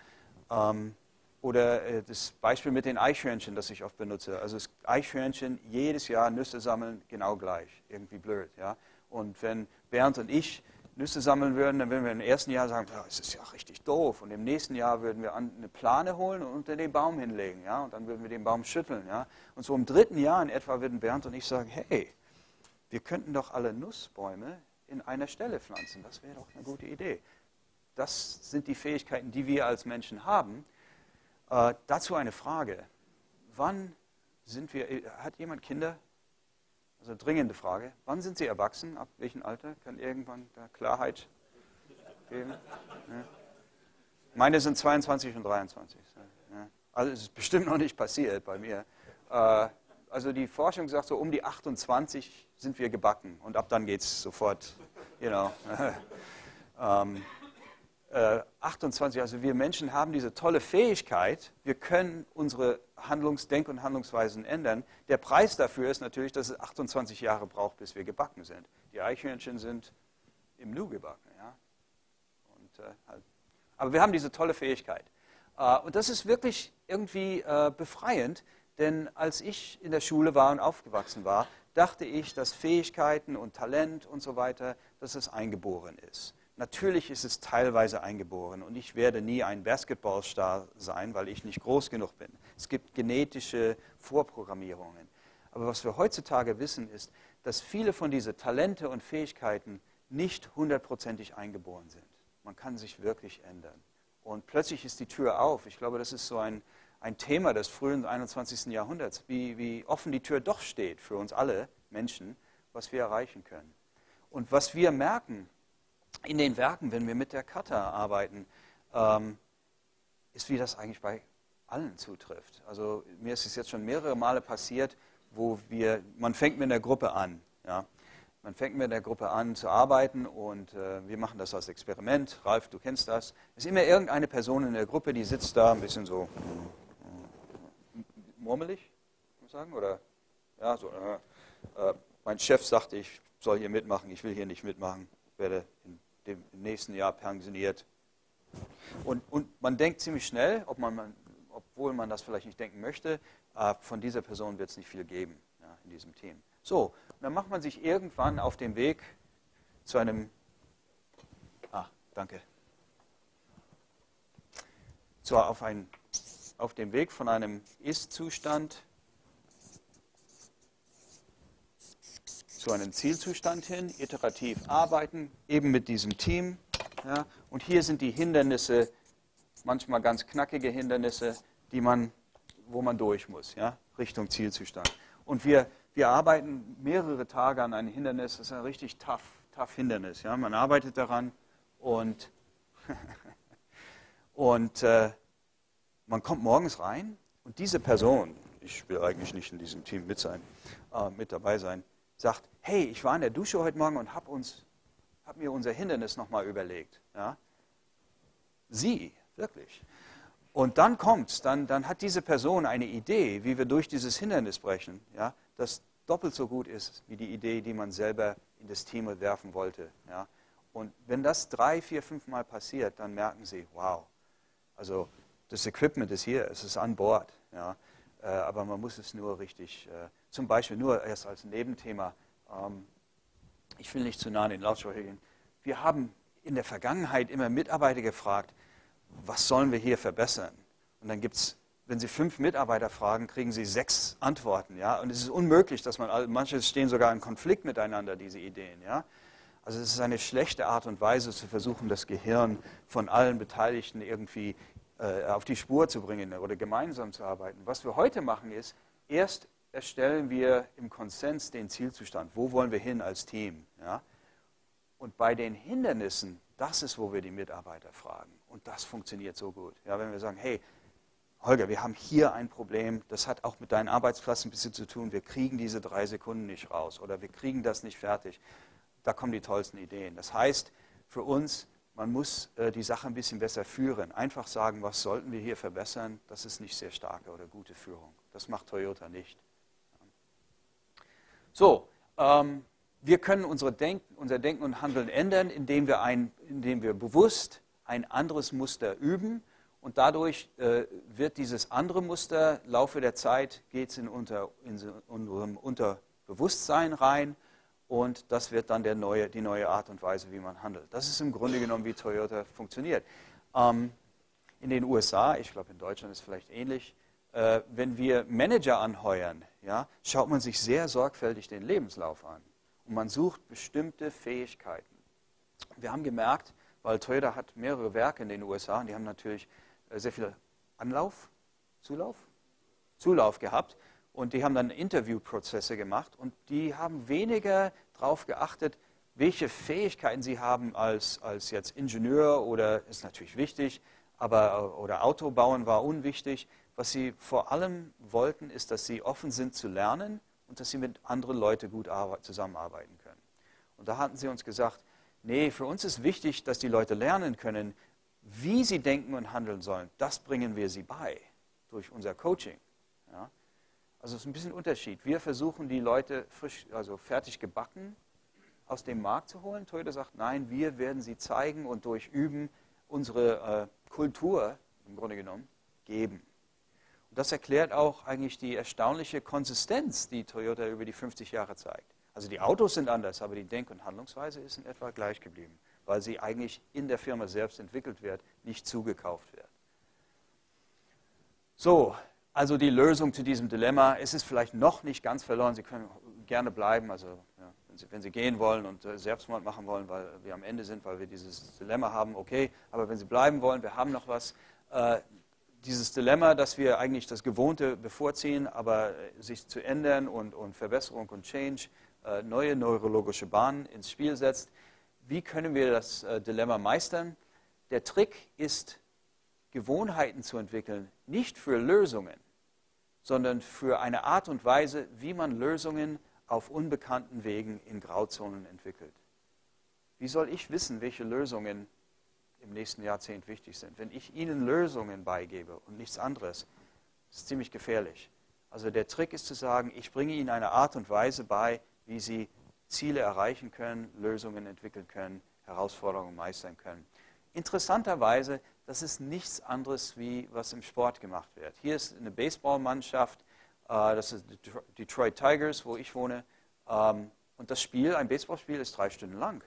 Speaker 1: Oder das Beispiel mit den Eichhörnchen, das ich oft benutze. Also das Eichhörnchen jedes Jahr Nüsse sammeln, genau gleich. Irgendwie blöd. Ja? Und wenn Bernd und ich Nüsse sammeln würden, dann würden wir im ersten Jahr sagen, ja, es ist ja richtig doof. Und im nächsten Jahr würden wir eine Plane holen und unter den Baum hinlegen. Ja? Und dann würden wir den Baum schütteln. Ja? Und so im dritten Jahr in etwa würden Bernd und ich sagen, hey, wir könnten doch alle Nussbäume in einer Stelle pflanzen. Das wäre doch eine gute Idee. Das sind die Fähigkeiten, die wir als Menschen haben. Dazu eine Frage. Wann sind wir, hat jemand Kinder? Also dringende Frage. Wann sind Sie erwachsen? Ab welchem Alter? Kann irgendwann da Klarheit geben? Ja. Meine sind 22 und 23. Ja. Also es ist bestimmt noch nicht passiert bei mir. Also die Forschung sagt so, um die 28 sind wir gebacken und ab dann geht es sofort, 28, also wir Menschen haben diese tolle Fähigkeit, wir können unsere Denk- und Handlungsweisen ändern. Der Preis dafür ist natürlich, dass es 28 Jahre braucht, bis wir gebacken sind. Die Eichhörnchen sind im Nu gebacken. Ja? Aber wir haben diese tolle Fähigkeit. Und das ist wirklich irgendwie befreiend, denn als ich in der Schule war und aufgewachsen war, dachte ich, dass Fähigkeiten und Talent und so weiter, dass es eingeboren ist. Natürlich ist es teilweise eingeboren und ich werde nie ein Basketballstar sein, weil ich nicht groß genug bin. Es gibt genetische Vorprogrammierungen. Aber was wir heutzutage wissen, ist, dass viele von diesen Talente und Fähigkeiten nicht hundertprozentig eingeboren sind. Man kann sich wirklich ändern. Und plötzlich ist die Tür auf. Ich glaube, das ist so ein Thema des frühen 21. Jahrhunderts, wie offen die Tür doch steht für uns alle Menschen, was wir erreichen können. Und was wir merken, in den Werken, wenn wir mit der Kata arbeiten, ist, wie das eigentlich bei allen zutrifft. Also mir ist es jetzt schon mehrere Male passiert, wo man fängt mit der Gruppe an. Ja? Man fängt mit der Gruppe an zu arbeiten und wir machen das als Experiment. Ralf, du kennst das. Es ist immer irgendeine Person in der Gruppe, die sitzt da ein bisschen so murmelig, muss ich sagen, oder ja, so. Mein Chef sagte, ich soll hier mitmachen, ich will hier nicht mitmachen, werde im nächsten Jahr pensioniert. Und man denkt ziemlich schnell, obwohl man das vielleicht nicht denken möchte, von dieser Person wird es nicht viel geben, ja, in diesem Team. So, und dann macht man sich irgendwann auf dem Weg zu einem, auf dem Weg von einem Ist-Zustand zu einem Zielzustand hin, iterativ arbeiten, eben mit diesem Team. Ja, und hier sind die Hindernisse, manchmal ganz knackige Hindernisse, wo man durch muss, ja, Richtung Zielzustand. Und wir arbeiten mehrere Tage an einem Hindernis, das ist ein richtig tough Hindernis. Ja. Man arbeitet daran und, man kommt morgens rein und diese Person, ich will eigentlich nicht in diesem Team mit dabei sein, sagt, hey, ich war in der Dusche heute Morgen und habe mir unser Hindernis nochmal überlegt. Ja? Sie, wirklich. Und dann kommt's, dann hat diese Person eine Idee, wie wir durch dieses Hindernis brechen, ja? Das doppelt so gut ist, wie die Idee, die man selber in das Team werfen wollte. Ja? Und wenn das 3, 4, 5 Mal passiert, dann merken Sie, wow, also das Equipment ist hier, es ist an Bord. Ja? Aber man muss es nur richtig, zum Beispiel nur erst als Nebenthema, ich will nicht zu nah an den Lautsprecher gehen, wir haben in der Vergangenheit immer Mitarbeiter gefragt, was sollen wir hier verbessern? Und dann gibt es, wenn Sie 5 Mitarbeiter fragen, kriegen Sie 6 Antworten. Ja? Und es ist unmöglich, dass manche stehen sogar in Konflikt miteinander, diese Ideen. Ja? Also es ist eine schlechte Art und Weise zu versuchen, das Gehirn von allen Beteiligten irgendwie auf die Spur zu bringen oder gemeinsam zu arbeiten. Was wir heute machen ist, erst erstellen wir im Konsens den Zielzustand. Wo wollen wir hin als Team? Ja? Und bei den Hindernissen, das ist, wo wir die Mitarbeiter fragen. Und das funktioniert so gut. Ja, wenn wir sagen, hey, Holger, wir haben hier ein Problem, das hat auch mit deinem Arbeitsplatz ein bisschen zu tun, wir kriegen diese 3 Sekunden nicht raus oder wir kriegen das nicht fertig. Da kommen die tollsten Ideen. Das heißt, für uns, man muss die Sache ein bisschen besser führen. Einfach sagen, was sollten wir hier verbessern, das ist nicht sehr starke oder gute Führung. Das macht Toyota nicht. So, wir können unser Denken und Handeln ändern, indem wir bewusst ein anderes Muster üben. Und dadurch wird dieses andere Muster, im Laufe der Zeit geht es in unserem Unterbewusstsein rein und das wird dann die neue Art und Weise, wie man handelt. Das ist im Grunde genommen, wie Toyota funktioniert. In den USA, ich glaube in Deutschland ist es vielleicht ähnlich, wenn wir Manager anheuern, ja, schaut man sich sehr sorgfältig den Lebenslauf an und man sucht bestimmte Fähigkeiten. Wir haben gemerkt, weil Toyota hat mehrere Werke in den USA und die haben natürlich sehr viel Zulauf gehabt und die haben dann Interviewprozesse gemacht und die haben weniger darauf geachtet, welche Fähigkeiten sie haben als jetzt Ingenieur oder ist natürlich wichtig, oder Autobauen war unwichtig. Was sie vor allem wollten, ist, dass sie offen sind zu lernen und dass sie mit anderen Leuten gut zusammenarbeiten können. Und da hatten sie uns gesagt, nee, für uns ist wichtig, dass die Leute lernen können, wie sie denken und handeln sollen. Das bringen wir sie bei durch unser Coaching. Ja? Also es ist ein bisschen Unterschied. Wir versuchen, die Leute fertig gebacken aus dem Markt zu holen. Toyota sagt, nein, wir werden sie zeigen und durch Üben unsere Kultur im Grunde genommen geben. Und das erklärt auch eigentlich die erstaunliche Konsistenz, die Toyota über die 50 Jahre zeigt. Also die Autos sind anders, aber die Denk- und Handlungsweise ist in etwa gleich geblieben, weil sie eigentlich in der Firma selbst entwickelt wird, nicht zugekauft wird. So, also die Lösung zu diesem Dilemma, es ist vielleicht noch nicht ganz verloren, Sie können gerne bleiben, also ja, wenn Sie gehen wollen und Selbstmord machen wollen, weil wir am Ende sind, weil wir dieses Dilemma haben, okay, aber wenn Sie bleiben wollen, wir haben noch was, dieses Dilemma, dass wir eigentlich das Gewohnte bevorziehen, aber sich zu ändern und Verbesserung und Change, neue neurologische Bahnen ins Spiel setzt. Wie können wir das Dilemma meistern? Der Trick ist, Gewohnheiten zu entwickeln, nicht für Lösungen, sondern für eine Art und Weise, wie man Lösungen auf unbekannten Wegen in Grauzonen entwickelt. Wie soll ich wissen, welche Lösungen im nächsten Jahrzehnt wichtig sind? Wenn ich Ihnen Lösungen beigebe und nichts anderes, ist es ziemlich gefährlich. Also der Trick ist zu sagen, ich bringe Ihnen eine Art und Weise bei, wie Sie Ziele erreichen können, Lösungen entwickeln können, Herausforderungen meistern können. Interessanterweise, das ist nichts anderes, wie was im Sport gemacht wird. Hier ist eine Baseballmannschaft, das ist Detroit Tigers, wo ich wohne. Und das Spiel, ein Baseballspiel, ist 3 Stunden lang.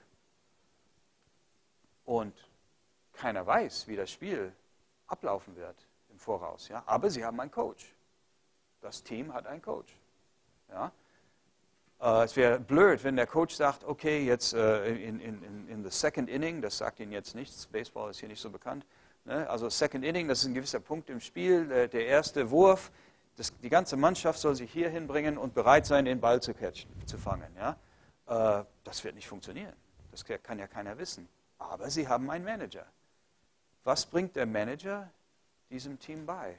Speaker 1: Und keiner weiß, wie das Spiel ablaufen wird im Voraus. Ja? Aber sie haben einen Coach. Das Team hat einen Coach. Ja? Es wäre blöd, wenn der Coach sagt, okay, jetzt in the second inning, das sagt Ihnen jetzt nichts, Baseball ist hier nicht so bekannt, ne? Also second inning, das ist ein gewisser Punkt im Spiel, der erste Wurf, die ganze Mannschaft soll sich hier hinbringen und bereit sein, den Ball zu fangen. Ja? Das wird nicht funktionieren, das kann ja keiner wissen. Aber Sie haben einen Manager. Was bringt der Manager diesem Team bei?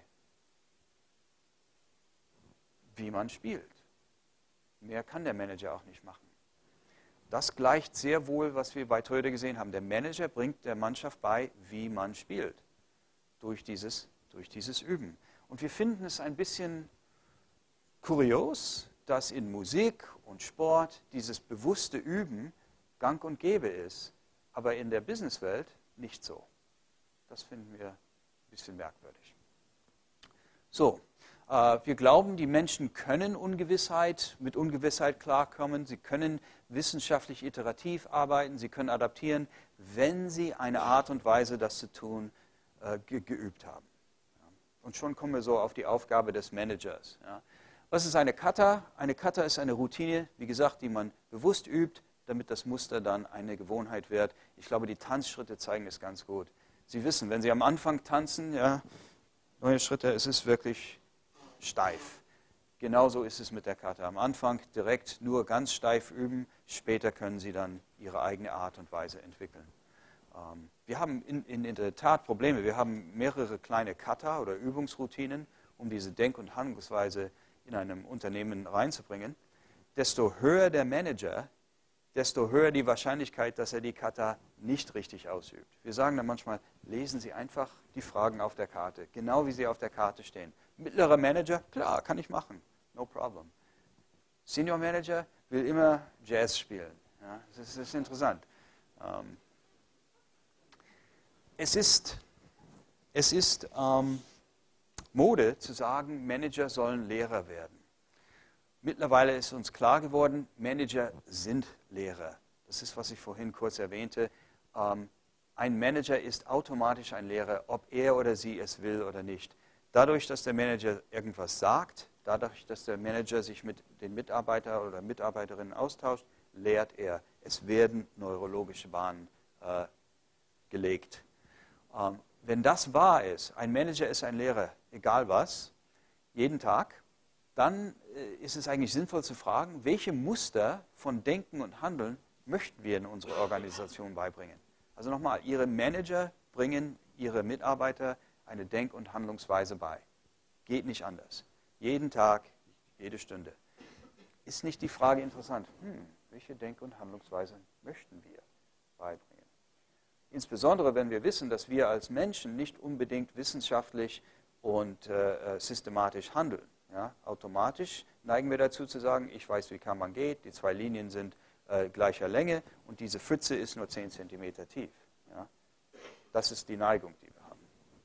Speaker 1: Wie man spielt. Mehr kann der Manager auch nicht machen. Das gleicht sehr wohl, was wir bei Toyota gesehen haben. Der Manager bringt der Mannschaft bei, wie man spielt. Durch dieses Üben. Und wir finden es ein bisschen kurios, dass in Musik und Sport dieses bewusste Üben gang und gäbe ist, aber in der Businesswelt nicht so. Das finden wir ein bisschen merkwürdig. So. Wir glauben, die Menschen können mit Ungewissheit klarkommen. Sie können wissenschaftlich iterativ arbeiten. Sie können adaptieren, wenn sie eine Art und Weise, das zu tun, geübt haben. Und schon kommen wir so auf die Aufgabe des Managers. Was ist eine Kata? Eine Kata ist eine Routine, wie gesagt, die man bewusst übt, damit das Muster dann eine Gewohnheit wird. Ich glaube, die Tanzschritte zeigen es ganz gut. Sie wissen, wenn Sie am Anfang tanzen, ja, neue Schritte, es ist wirklich steif. genauso ist es mit der Kata. Am Anfang direkt nur ganz steif üben, später können Sie dann Ihre eigene Art und Weise entwickeln. Wir haben in der Tat Probleme. Wir haben mehrere kleine Kata oder Übungsroutinen, um diese Denk- und Handlungsweise in einem Unternehmen reinzubringen. Desto höher der Manager, desto höher die Wahrscheinlichkeit, dass er die Kata nicht richtig ausübt. Wir sagen dann manchmal, lesen Sie einfach die Fragen auf der Karte, genau wie sie auf der Karte stehen. Mittlerer Manager, klar, kann ich machen, no problem. Senior Manager will immer Jazz spielen. Ja, das ist interessant. Es ist Mode zu sagen, Manager sollen Lehrer werden. Mittlerweile ist uns klar geworden, Manager sind Lehrer. Das ist, was ich vorhin kurz erwähnte. Ein Manager ist automatisch ein Lehrer, ob er oder sie es will oder nicht. Dadurch, dass der Manager irgendwas sagt, dadurch, dass der Manager sich mit den Mitarbeitern oder Mitarbeiterinnen austauscht, lehrt er. Es werden neurologische Bahnen gelegt. Wenn das wahr ist, ein Manager ist ein Lehrer, egal was, jeden Tag, dann ist es eigentlich sinnvoll zu fragen, welche Muster von Denken und Handeln möchten wir in unsere Organisation beibringen. Also nochmal, Ihre Manager bringen Ihre Mitarbeiter eine Denk- und Handlungsweise bei. Geht nicht anders. Jeden Tag, jede Stunde. Ist nicht die Frage interessant, welche Denk- und Handlungsweise möchten wir beibringen? Insbesondere, wenn wir wissen, dass wir als Menschen nicht unbedingt wissenschaftlich und systematisch handeln. Ja, automatisch neigen wir dazu zu sagen, ich weiß, wie Kanban geht, die zwei Linien sind gleicher Länge und diese Pfütze ist nur 10 cm tief. Ja. Das ist die Neigung, die wir haben.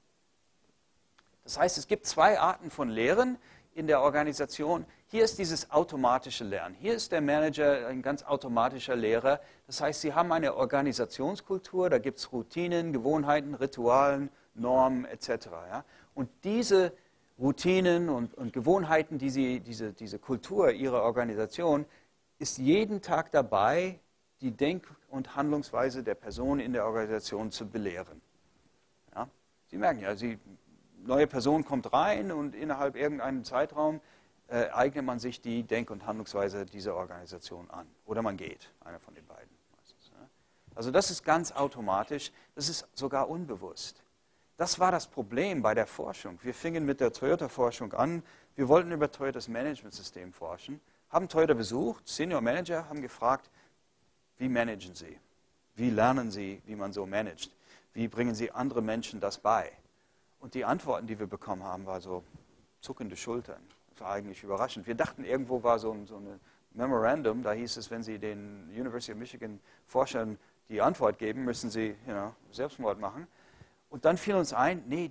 Speaker 1: Das heißt, es gibt zwei Arten von Lehren in der Organisation. Hier ist dieses automatische Lernen. Hier ist der Manager ein ganz automatischer Lehrer. Das heißt, Sie haben eine Organisationskultur, da gibt es Routinen, Gewohnheiten, Ritualen, Normen etc. Ja. Und diese Routinen und Gewohnheiten, diese Kultur Ihrer Organisation, ist jeden Tag dabei, die Denk- und Handlungsweise der Person in der Organisation zu belehren. Ja? Sie merken ja, neue Person kommt rein und innerhalb irgendeinem Zeitraum eignet man sich die Denk- und Handlungsweise dieser Organisation an. Oder man geht, einer von den beiden. Meistens, ja? Also das ist ganz automatisch, das ist sogar unbewusst. Das war das Problem bei der Forschung. Wir fingen mit der Toyota-Forschung an. Wir wollten über Toyotas Managementsystem forschen, haben Toyota besucht, Senior Manager haben gefragt, wie managen Sie? Wie lernen Sie, wie man so managt? Wie bringen Sie anderen Menschen das bei? Und die Antworten, die wir bekommen haben, waren so zuckende Schultern. Das war eigentlich überraschend. Wir dachten, irgendwo war so ein Memorandum, da hieß es, wenn Sie den University of Michigan Forschern die Antwort geben, müssen Sie Selbstmord machen. Und dann fiel uns ein, nee,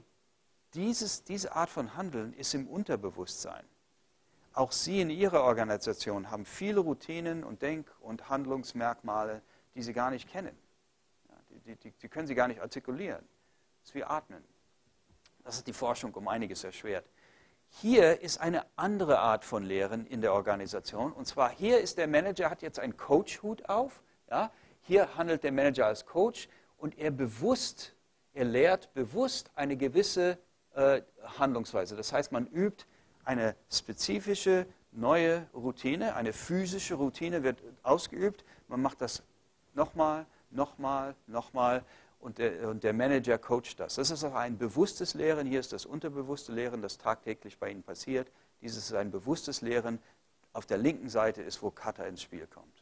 Speaker 1: diese Art von Handeln ist im Unterbewusstsein. Auch Sie in Ihrer Organisation haben viele Routinen und Denk- und Handlungsmerkmale, die Sie gar nicht kennen. Ja, die können Sie gar nicht artikulieren. Das ist wie Atmen. Das hat die Forschung um einiges erschwert. Hier ist eine andere Art von Lehren in der Organisation. Und zwar hier ist der Manager, hat jetzt einen Coach-Hut auf. Ja? Hier handelt der Manager als Coach und er lehrt bewusst eine gewisse Handlungsweise. Das heißt, man übt eine spezifische neue Routine, eine physische Routine wird ausgeübt. Man macht das nochmal und der Manager coacht das. Das ist auch ein bewusstes Lehren. Hier ist das unterbewusste Lehren, das tagtäglich bei Ihnen passiert. Dieses ist ein bewusstes Lehren. Auf der linken Seite ist, wo Kata ins Spiel kommt.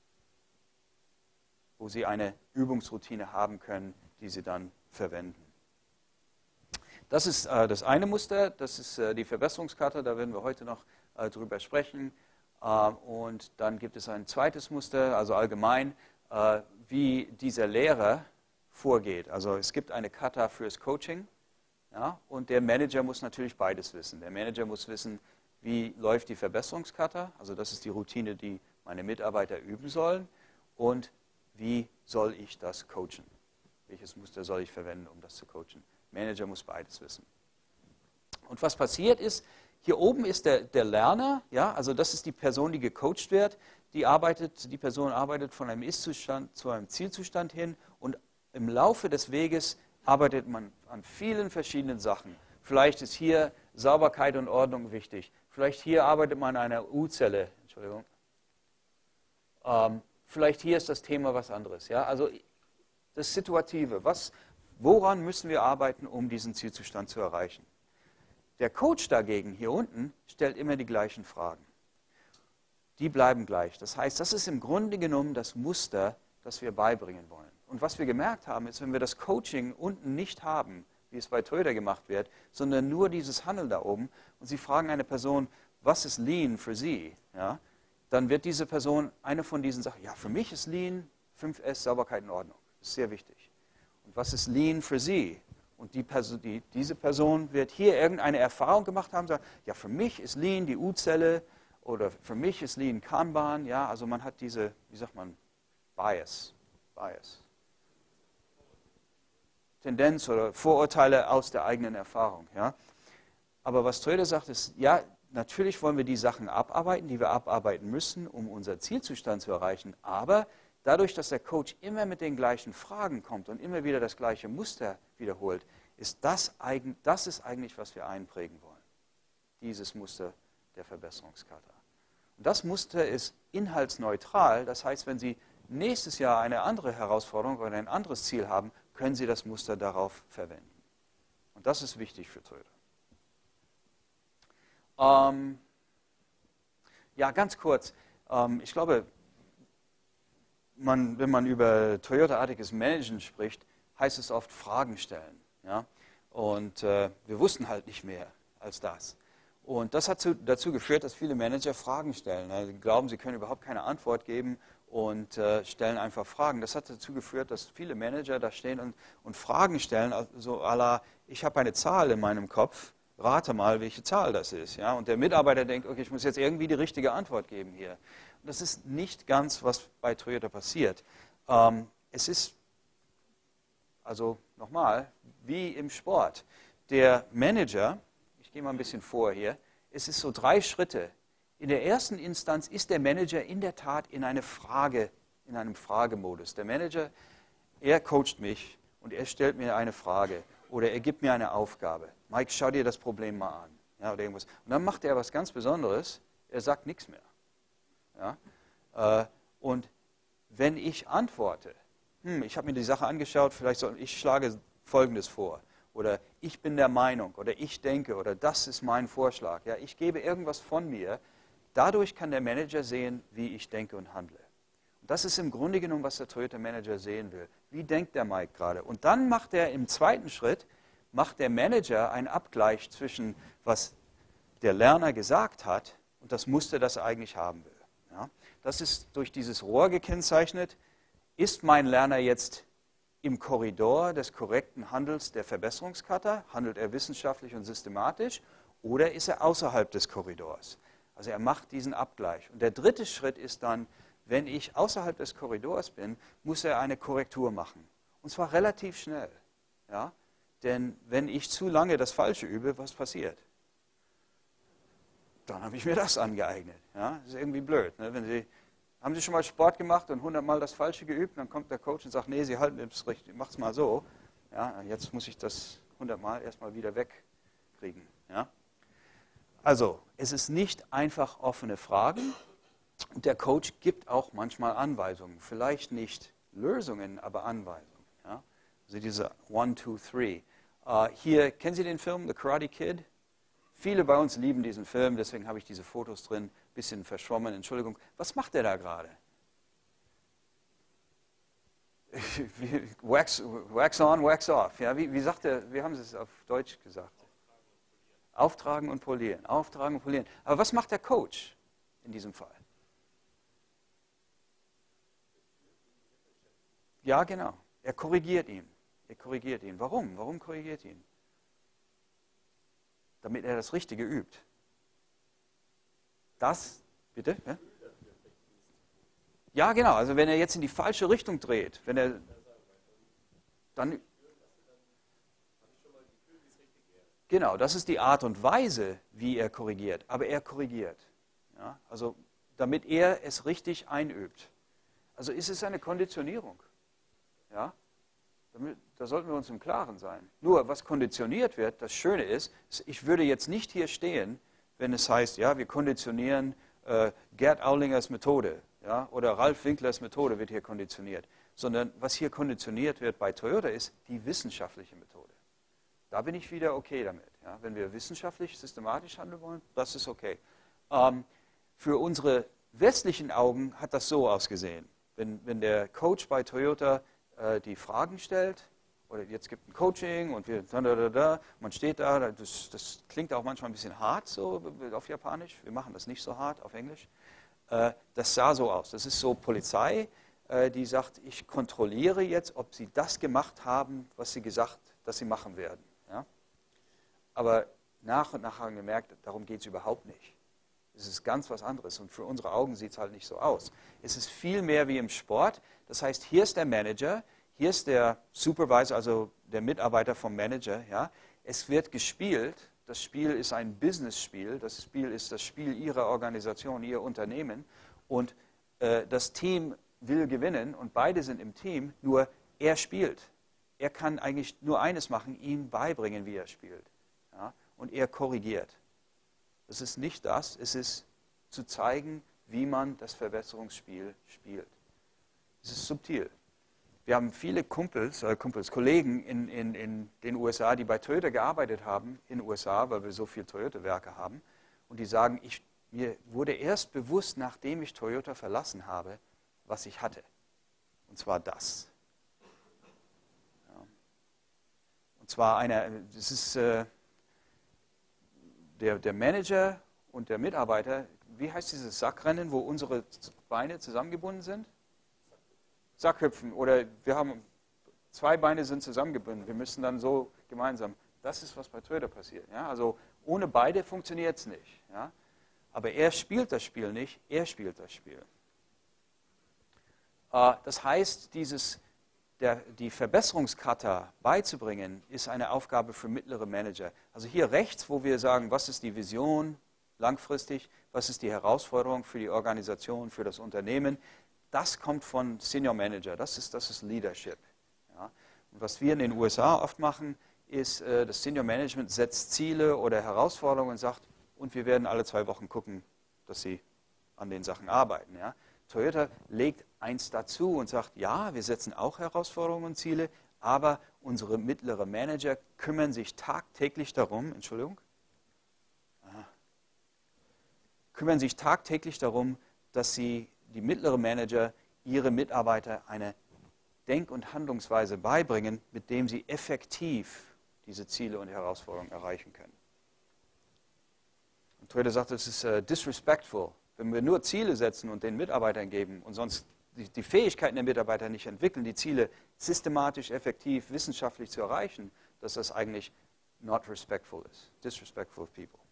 Speaker 1: Wo Sie eine Übungsroutine haben können, die Sie dann verwenden. Das ist das eine Muster, das ist die Verbesserungskata, da werden wir heute noch drüber sprechen. Und dann gibt es ein zweites Muster, also allgemein, wie dieser Lehrer vorgeht. Also es gibt eine Kata fürs Coaching, ja, und der Manager muss natürlich beides wissen. Der Manager muss wissen, wie läuft die Verbesserungskata, also das ist die Routine, die meine Mitarbeiter üben sollen, und wie soll ich das coachen? Welches Muster soll ich verwenden, um das zu coachen? Manager muss beides wissen. Und was passiert ist, hier oben ist der Lerner, ja, also das ist die Person, die gecoacht wird. Die Person arbeitet von einem Ist-Zustand zu einem Zielzustand hin und im Laufe des Weges arbeitet man an vielen verschiedenen Sachen. Vielleicht ist hier Sauberkeit und Ordnung wichtig. Vielleicht hier arbeitet man an einer U-Zelle, Entschuldigung. Vielleicht hier ist das Thema was anderes. Ja? Also das Situative, woran müssen wir arbeiten, um diesen Zielzustand zu erreichen? Der Coach dagegen hier unten stellt immer die gleichen Fragen. Die bleiben gleich. Das heißt, das ist im Grunde genommen das Muster, das wir beibringen wollen. Und was wir gemerkt haben, ist, wenn wir das Coaching unten nicht haben, wie es bei Toyota gemacht wird, sondern nur dieses Handeln da oben, und Sie fragen eine Person, was ist Lean für Sie? Ja, dann wird diese Person eine von diesen Sachen, ja, für mich ist Lean 5S, Sauberkeit und Ordnung. Das ist sehr wichtig. Und was ist Lean für Sie? Und diese Person wird hier irgendeine Erfahrung gemacht haben, sagt, ja, für mich ist Lean die U-Zelle oder für mich ist Lean Kanban. Ja, also man hat diese, wie sagt man, Bias. Tendenz oder Vorurteile aus der eigenen Erfahrung. Ja. Aber was Toyota sagt, ist, ja, natürlich wollen wir die Sachen abarbeiten, die wir abarbeiten müssen, um unseren Zielzustand zu erreichen. Aber dadurch, dass der Coach immer mit den gleichen Fragen kommt und immer wieder das gleiche Muster wiederholt, ist das ist eigentlich, was wir einprägen wollen. Dieses Muster der Verbesserungskata. Und das Muster ist inhaltsneutral. Das heißt, wenn Sie nächstes Jahr eine andere Herausforderung oder ein anderes Ziel haben, können Sie das Muster darauf verwenden. Und das ist wichtig für Toyota. Ja, ganz kurz. Ich glaube, wenn man über Toyota-artiges Managen spricht, heißt es oft Fragen stellen. Ja? Und wir wussten halt nicht mehr als das. Und das hat dazu geführt, dass viele Manager Fragen stellen. Sie glauben, sie können überhaupt keine Antwort geben und stellen einfach Fragen. Das hat dazu geführt, dass viele Manager da stehen und Fragen stellen, so à la, ich habe eine Zahl in meinem Kopf, rate mal, welche Zahl das ist. Ja? Und der Mitarbeiter denkt, okay, ich muss jetzt irgendwie die richtige Antwort geben hier. Und das ist nicht ganz, was bei Toyota passiert. Es ist, also nochmal, wie im Sport. Der Manager, ich gehe mal ein bisschen vor hier, es ist so 3 Schritte. In der ersten Instanz ist der Manager in der Tat in einem Fragemodus. Der Manager, er coacht mich und er stellt mir eine Frage oder er gibt mir eine Aufgabe. Mike, schau dir das Problem mal an. Ja, oder irgendwas. Und dann macht er was ganz Besonderes, er sagt nichts mehr. Ja? Und wenn ich antworte, ich habe mir die Sache angeschaut, ich schlage Folgendes vor. Oder ich bin der Meinung, oder ich denke, oder das ist mein Vorschlag. Ja, ich gebe irgendwas von mir. Dadurch kann der Manager sehen, wie ich denke und handle. Und das ist im Grunde genommen, was der Toyota Manager sehen will. Wie denkt der Mike gerade? Und dann macht er im zweiten Schritt, macht der Manager einen Abgleich zwischen, was der Lerner gesagt hat und das Muster, das er eigentlich haben will. Ja, das ist durch dieses Rohr gekennzeichnet. Ist mein Lerner jetzt im Korridor des korrekten Handels der Verbesserungskata? Handelt er wissenschaftlich und systematisch? Oder ist er außerhalb des Korridors? Also er macht diesen Abgleich. Und der dritte Schritt ist dann, wenn ich außerhalb des Korridors bin, muss er eine Korrektur machen. Und zwar relativ schnell. Ja? Denn wenn ich zu lange das Falsche übe, was passiert? Dann habe ich mir das angeeignet. Ja? Das ist irgendwie blöd. Ne? Haben Sie schon mal Sport gemacht und 100 Mal das Falsche geübt? Dann kommt der Coach und sagt, nee, Sie halten es richtig, mach's mal so. Ja, jetzt muss ich das 100 Mal erstmal wieder wegkriegen. Ja? Also, es ist nicht einfach offene Fragen. Und der Coach gibt auch manchmal Anweisungen. Vielleicht nicht Lösungen, aber Anweisungen. Ja? Also diese 1, 2, 3. Hier, kennen Sie den Film The Karate Kid? Viele bei uns lieben diesen Film, deswegen habe ich diese Fotos drin. Bisschen verschwommen, Entschuldigung. Was macht der da gerade? Wax on, wax off. Ja, wie haben Sie es auf Deutsch gesagt? Auftragen und polieren. Auftragen und polieren. Aber was macht der Coach in diesem Fall? Ja, genau. Er korrigiert ihn. Warum? Warum korrigiert ihn? Damit er das Richtige übt. Das, bitte? Ja? Ja, genau. Also wenn er jetzt in die falsche Richtung dreht, dann... Genau, das ist die Art und Weise, wie er korrigiert. Aber er korrigiert. Ja? Also damit er es richtig einübt. Also ist es eine Konditionierung. Ja? Da sollten wir uns im Klaren sein. Nur, was konditioniert wird, das Schöne ist, ich würde jetzt nicht hier stehen, wenn es heißt, ja, wir konditionieren Gerd Aulingers Methode, ja, oder Ralf Winklers Methode wird hier konditioniert, sondern was hier konditioniert wird bei Toyota ist die wissenschaftliche Methode. Da bin ich wieder okay damit. Ja. Wenn wir wissenschaftlich, systematisch handeln wollen, das ist okay. Für unsere westlichen Augen hat das so ausgesehen. Wenn der Coach bei Toyota die Fragen stellt, oder jetzt gibt ein Coaching und man steht da, das klingt auch manchmal ein bisschen hart so auf Japanisch, wir machen das nicht so hart auf Englisch. Das sah so aus, das ist so Polizei, die sagt, ich kontrolliere jetzt, ob sie das gemacht haben, was sie gesagt, dass sie machen werden. Ja? Aber nach und nach haben wir gemerkt, darum geht es überhaupt nicht. Es ist ganz was anderes und für unsere Augen sieht es halt nicht so aus. Es ist viel mehr wie im Sport, das heißt, hier ist der Manager, hier ist der Supervisor, also der Mitarbeiter vom Manager. Ja. Es wird gespielt. Das Spiel ist ein Business-Spiel. Das Spiel ist das Spiel Ihrer Organisation, Ihr Unternehmen. Und das Team will gewinnen und beide sind im Team, nur er spielt. Er kann eigentlich nur eines machen, ihm beibringen, wie er spielt. Ja. Und er korrigiert. Das ist nicht das, es ist zu zeigen, wie man das Verbesserungsspiel spielt. Es ist subtil. Wir haben viele Kollegen in den USA, die bei Toyota gearbeitet haben, in den USA, weil wir so viele Toyota-Werke haben. Und die sagen, mir wurde erst bewusst, nachdem ich Toyota verlassen habe, was ich hatte. Und zwar das. Ja. Und zwar das ist der Manager und der Mitarbeiter. Wie heißt dieses Sackrennen, wo unsere Beine zusammengebunden sind? Sackhüpfen oder wir haben 2 Beine sind zusammengebunden, wir müssen dann so gemeinsam. Das ist, was bei Toyota passiert. Ja? Also ohne beide funktioniert es nicht. Ja? Aber er spielt das Spiel nicht, er spielt das Spiel. Das heißt, die Verbesserungskata beizubringen, ist eine Aufgabe für mittlere Manager. Also hier rechts, wo wir sagen, was ist die Vision langfristig, was ist die Herausforderung für die Organisation, für das Unternehmen, das kommt von Senior Manager, das ist Leadership. Ja. Und was wir in den USA oft machen, ist, das Senior Management setzt Ziele oder Herausforderungen und sagt, und wir werden alle 2 Wochen gucken, dass sie an den Sachen arbeiten. Ja. Toyota legt eins dazu und sagt, ja, wir setzen auch Herausforderungen und Ziele, aber unsere mittleren Manager kümmern sich tagtäglich darum, dass die mittleren Manager ihre Mitarbeiter eine Denk- und Handlungsweise beibringen, mit dem sie effektiv diese Ziele und Herausforderungen erreichen können. Und Toyota sagt, das ist disrespectful. Wenn wir nur Ziele setzen und den Mitarbeitern geben und sonst die Fähigkeiten der Mitarbeiter nicht entwickeln, die Ziele systematisch, effektiv, wissenschaftlich zu erreichen, dass das eigentlich not respectful ist. Disrespectful of people.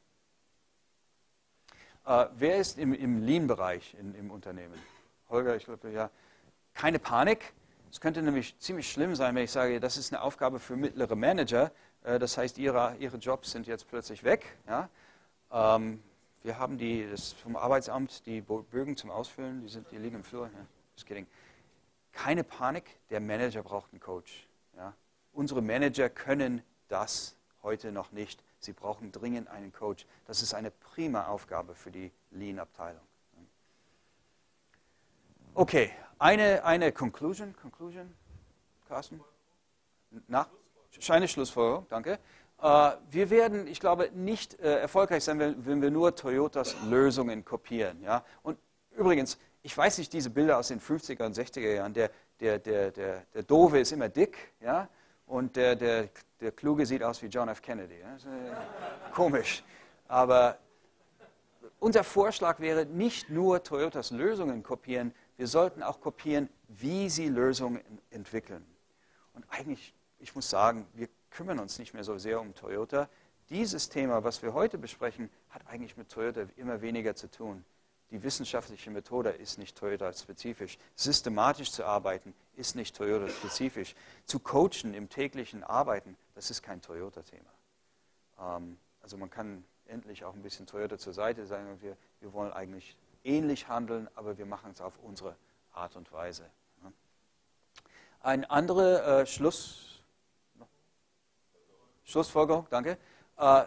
Speaker 1: Wer ist im Lean-Bereich im Unternehmen? Holger, ich glaube, ja. Keine Panik. Es könnte nämlich ziemlich schlimm sein, wenn ich sage, das ist eine Aufgabe für mittlere Manager. Das heißt, ihre Jobs sind jetzt plötzlich weg. Ja? Wir haben vom Arbeitsamt die Bögen zum Ausfüllen, die liegen im Flur. Ja, just kidding. Keine Panik, der Manager braucht einen Coach. Ja? Unsere Manager können das heute noch nicht. Sie brauchen dringend einen Coach. Das ist eine prima Aufgabe für die Lean-Abteilung. Okay, eine Conclusion, Carsten? Eine Schlussfolgerung, danke. Wir werden, ich glaube, nicht erfolgreich sein, wenn wir nur Toyotas Lösungen kopieren. Ja? Und übrigens, ich weiß nicht, diese Bilder aus den 50er und 60er Jahren, der Doofe ist immer dick, ja? Und der Kluge sieht aus wie John F. Kennedy. Ja? Komisch. Aber unser Vorschlag wäre, nicht nur Toyotas Lösungen kopieren, wir sollten auch kopieren, wie sie Lösungen entwickeln. Und eigentlich, ich muss sagen, wir kümmern uns nicht mehr so sehr um Toyota. Dieses Thema, was wir heute besprechen, hat eigentlich mit Toyota immer weniger zu tun. Die wissenschaftliche Methode ist nicht Toyota-spezifisch. Systematisch zu arbeiten ist nicht Toyota-spezifisch. Zu coachen im täglichen Arbeiten, das ist kein Toyota-Thema. Also man kann endlich auch ein bisschen Toyota zur Seite sagen und wir wollen eigentlich ähnlich handeln, aber wir machen es auf unsere Art und Weise. Ein anderer Schlussfolgerung, danke.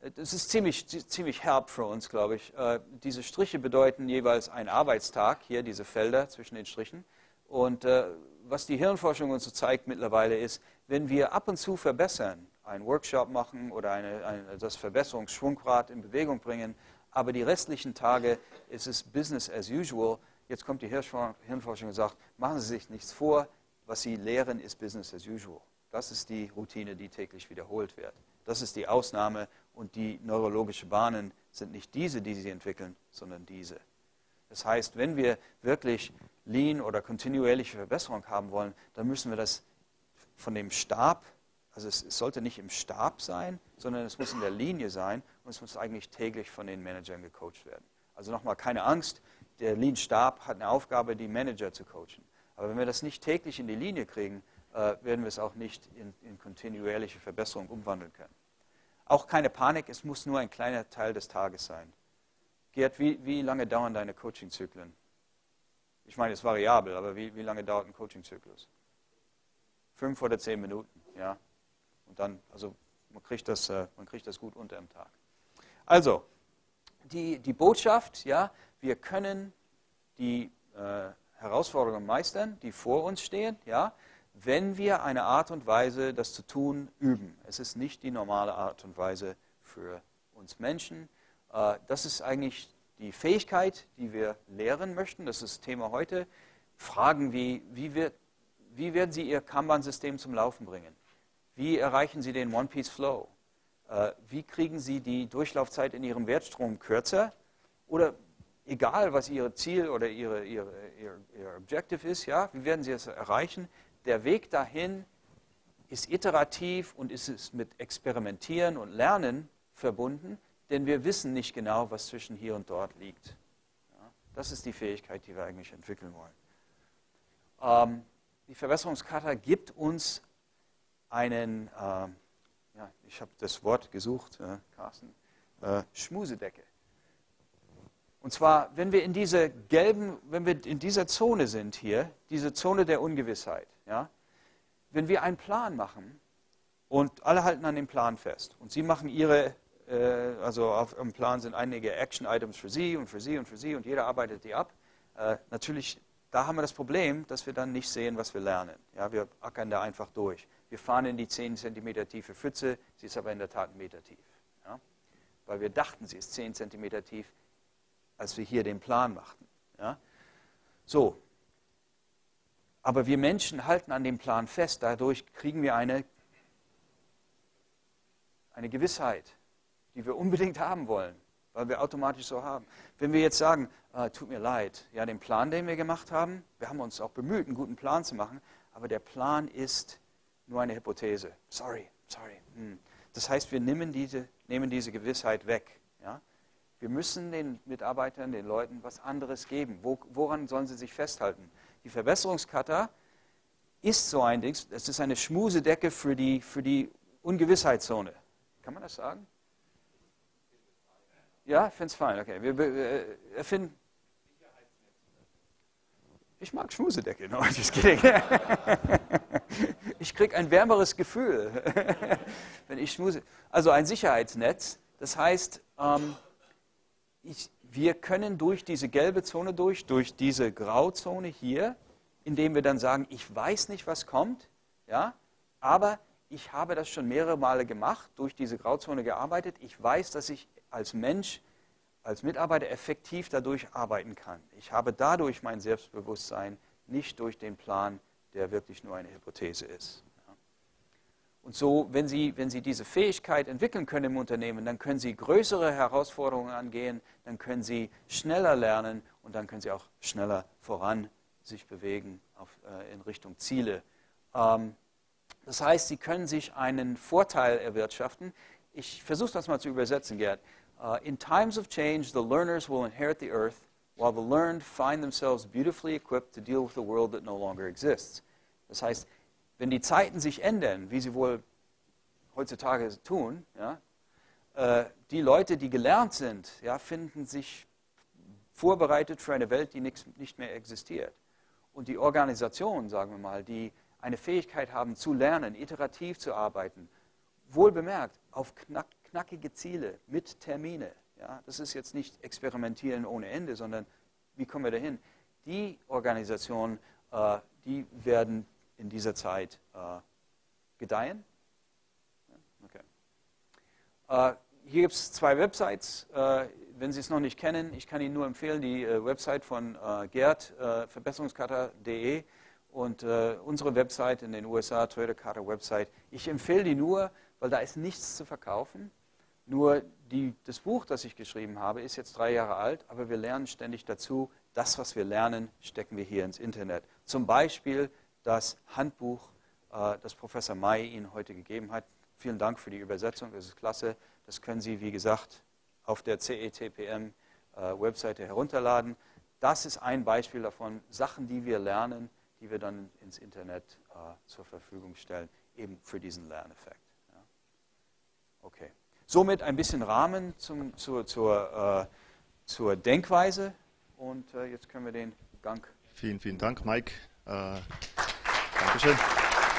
Speaker 1: Das ist ziemlich herb für uns, glaube ich. Diese Striche bedeuten jeweils einen Arbeitstag, hier diese Felder zwischen den Strichen. Und was die Hirnforschung uns so zeigt mittlerweile ist, wenn wir ab und zu verbessern, einen Workshop machen oder das Verbesserungsschwungrad in Bewegung bringen, aber die restlichen Tage ist es Business as usual. Jetzt kommt die Hirnforschung und sagt, machen Sie sich nichts vor, was Sie lehren ist Business as usual. Das ist die Routine, die täglich wiederholt wird. Das ist die Ausnahme und die neurologischen Bahnen sind nicht diese, die Sie entwickeln, sondern diese. Das heißt, wenn wir wirklich Lean oder kontinuierliche Verbesserung haben wollen, dann müssen wir das von dem Stab, also es sollte nicht im Stab sein, sondern es muss in der Linie sein und es muss eigentlich täglich von den Managern gecoacht werden. Also nochmal, keine Angst, der Lean-Stab hat eine Aufgabe, die Manager zu coachen. Aber wenn wir das nicht täglich in die Linie kriegen, werden wir es auch nicht in kontinuierliche Verbesserung umwandeln können. Auch keine Panik, es muss nur ein kleiner Teil des Tages sein. Gerd, wie lange dauern deine Coaching-Zyklen? Ich meine, es ist variabel, aber wie lange dauert ein Coaching-Zyklus? 5 oder 10 Minuten, ja. Und dann, also man kriegt das gut unter im Tag. Also, die Botschaft, ja, wir können die Herausforderungen meistern, die vor uns stehen, ja, wenn wir eine Art und Weise, das zu tun, üben. Es ist nicht die normale Art und Weise für uns Menschen. Das ist eigentlich die Fähigkeit, die wir lehren möchten. Das ist das Thema heute. Fragen wie werden Sie Ihr Kanban-System zum Laufen bringen? Wie erreichen Sie den One-Piece-Flow? Wie kriegen Sie die Durchlaufzeit in Ihrem Wertstrom kürzer? Oder egal, was Ihr Ziel oder Ihr Objective ist, ja, wie werden Sie es erreichen? Der Weg dahin ist iterativ und ist es mit Experimentieren und Lernen verbunden, denn wir wissen nicht genau, was zwischen hier und dort liegt. Ja, das ist die Fähigkeit, die wir eigentlich entwickeln wollen. Die Verbesserungscharta gibt uns einen, ja, ich habe das Wort gesucht, Carsten, Schmusedecke. Und zwar, wenn wir in dieser Zone sind hier, diese Zone der Ungewissheit, ja, wenn wir einen Plan machen und alle halten an dem Plan fest und Sie machen also auf dem Plan sind einige Action-Items für Sie und für Sie und für Sie und jeder arbeitet die ab, natürlich, da haben wir das Problem, dass wir dann nicht sehen, was wir lernen. Ja, wir ackern da einfach durch. Wir fahren in die 10 cm tiefe Pfütze, sie ist aber in der Tat 1 Meter tief. Ja, weil wir dachten, sie ist 10 cm tief, als wir hier den Plan machten. Ja? So, aber wir Menschen halten an dem Plan fest, dadurch kriegen wir eine Gewissheit, die wir unbedingt haben wollen, weil wir automatisch so haben. Wenn wir jetzt sagen, tut mir leid, ja, den Plan, den wir gemacht haben, wir haben uns auch bemüht, einen guten Plan zu machen, aber der Plan ist nur eine Hypothese. Sorry. Das heißt, wir nehmen diese Gewissheit weg. Ja? Wir müssen den Mitarbeitern, den Leuten was anderes geben. Woran sollen sie sich festhalten? Die Verbesserungskata ist so ein Ding, es ist eine Schmusedecke für die Ungewissheitszone. Kann man das sagen? Ja, ich finde es fein. Okay. Wir erfinden. Ich mag Schmusedecke. No, ich kriege ein wärmeres Gefühl, wenn ich schmuse. Also ein Sicherheitsnetz. Das heißt, wir können durch diese gelbe Zone durch diese Grauzone hier, indem wir dann sagen, ich weiß nicht, was kommt, ja, aber ich habe das schon mehrere Male gemacht, durch diese Grauzone gearbeitet. Ich weiß, dass ich als Mensch, als Mitarbeiter effektiv dadurch arbeiten kann. Ich habe dadurch mein Selbstbewusstsein, nicht durch den Plan, der wirklich nur eine Hypothese ist. Ja. Und so, wenn Sie diese Fähigkeit entwickeln können im Unternehmen, dann können Sie größere Herausforderungen angehen, dann können Sie schneller lernen und dann können Sie auch schneller voran sich bewegen in Richtung Ziele. Das heißt, Sie können sich einen Vorteil erwirtschaften. Ich versuche das mal zu übersetzen, Gerd. In times of change, the learners will inherit the earth, while the learned find themselves beautifully equipped to deal with the world that no longer exists. Das heißt, wenn die Zeiten sich ändern, wie sie wohl heutzutage tun, ja, die Leute, die gelernt sind, ja, finden sich vorbereitet für eine Welt, die nicht mehr existiert. Und die Organisationen, sagen wir mal, die eine Fähigkeit haben zu lernen, iterativ zu arbeiten, wohlbemerkt, auf knackige Ziele mit Termine. Ja? Das ist jetzt nicht experimentieren ohne Ende, sondern wie kommen wir dahin? Die Organisationen, die werden in dieser Zeit gedeihen. Okay. Hier gibt es 2 Websites. Wenn Sie es noch nicht kennen, ich kann Ihnen nur empfehlen, die Website von Gerd, verbesserungscharta.de, und unsere Website in den USA, Toyota Charta Website. Ich empfehle die nur, weil da ist nichts zu verkaufen. Nur das Buch, das ich geschrieben habe, ist jetzt 3 Jahre alt, aber wir lernen ständig dazu. Das, was wir lernen, stecken wir hier ins Internet. Zum Beispiel das Handbuch, das Professor May Ihnen heute gegeben hat. Vielen Dank für die Übersetzung, das ist klasse. Das können Sie, wie gesagt, auf der CETPM-Webseite herunterladen. Das ist ein Beispiel davon, Sachen, die wir lernen, die wir dann ins Internet zur Verfügung stellen, eben für diesen Lerneffekt. Ja. Okay. Somit ein bisschen Rahmen zur Denkweise, und jetzt können wir den Gang.
Speaker 2: Vielen, vielen Dank, Mike. Dankeschön.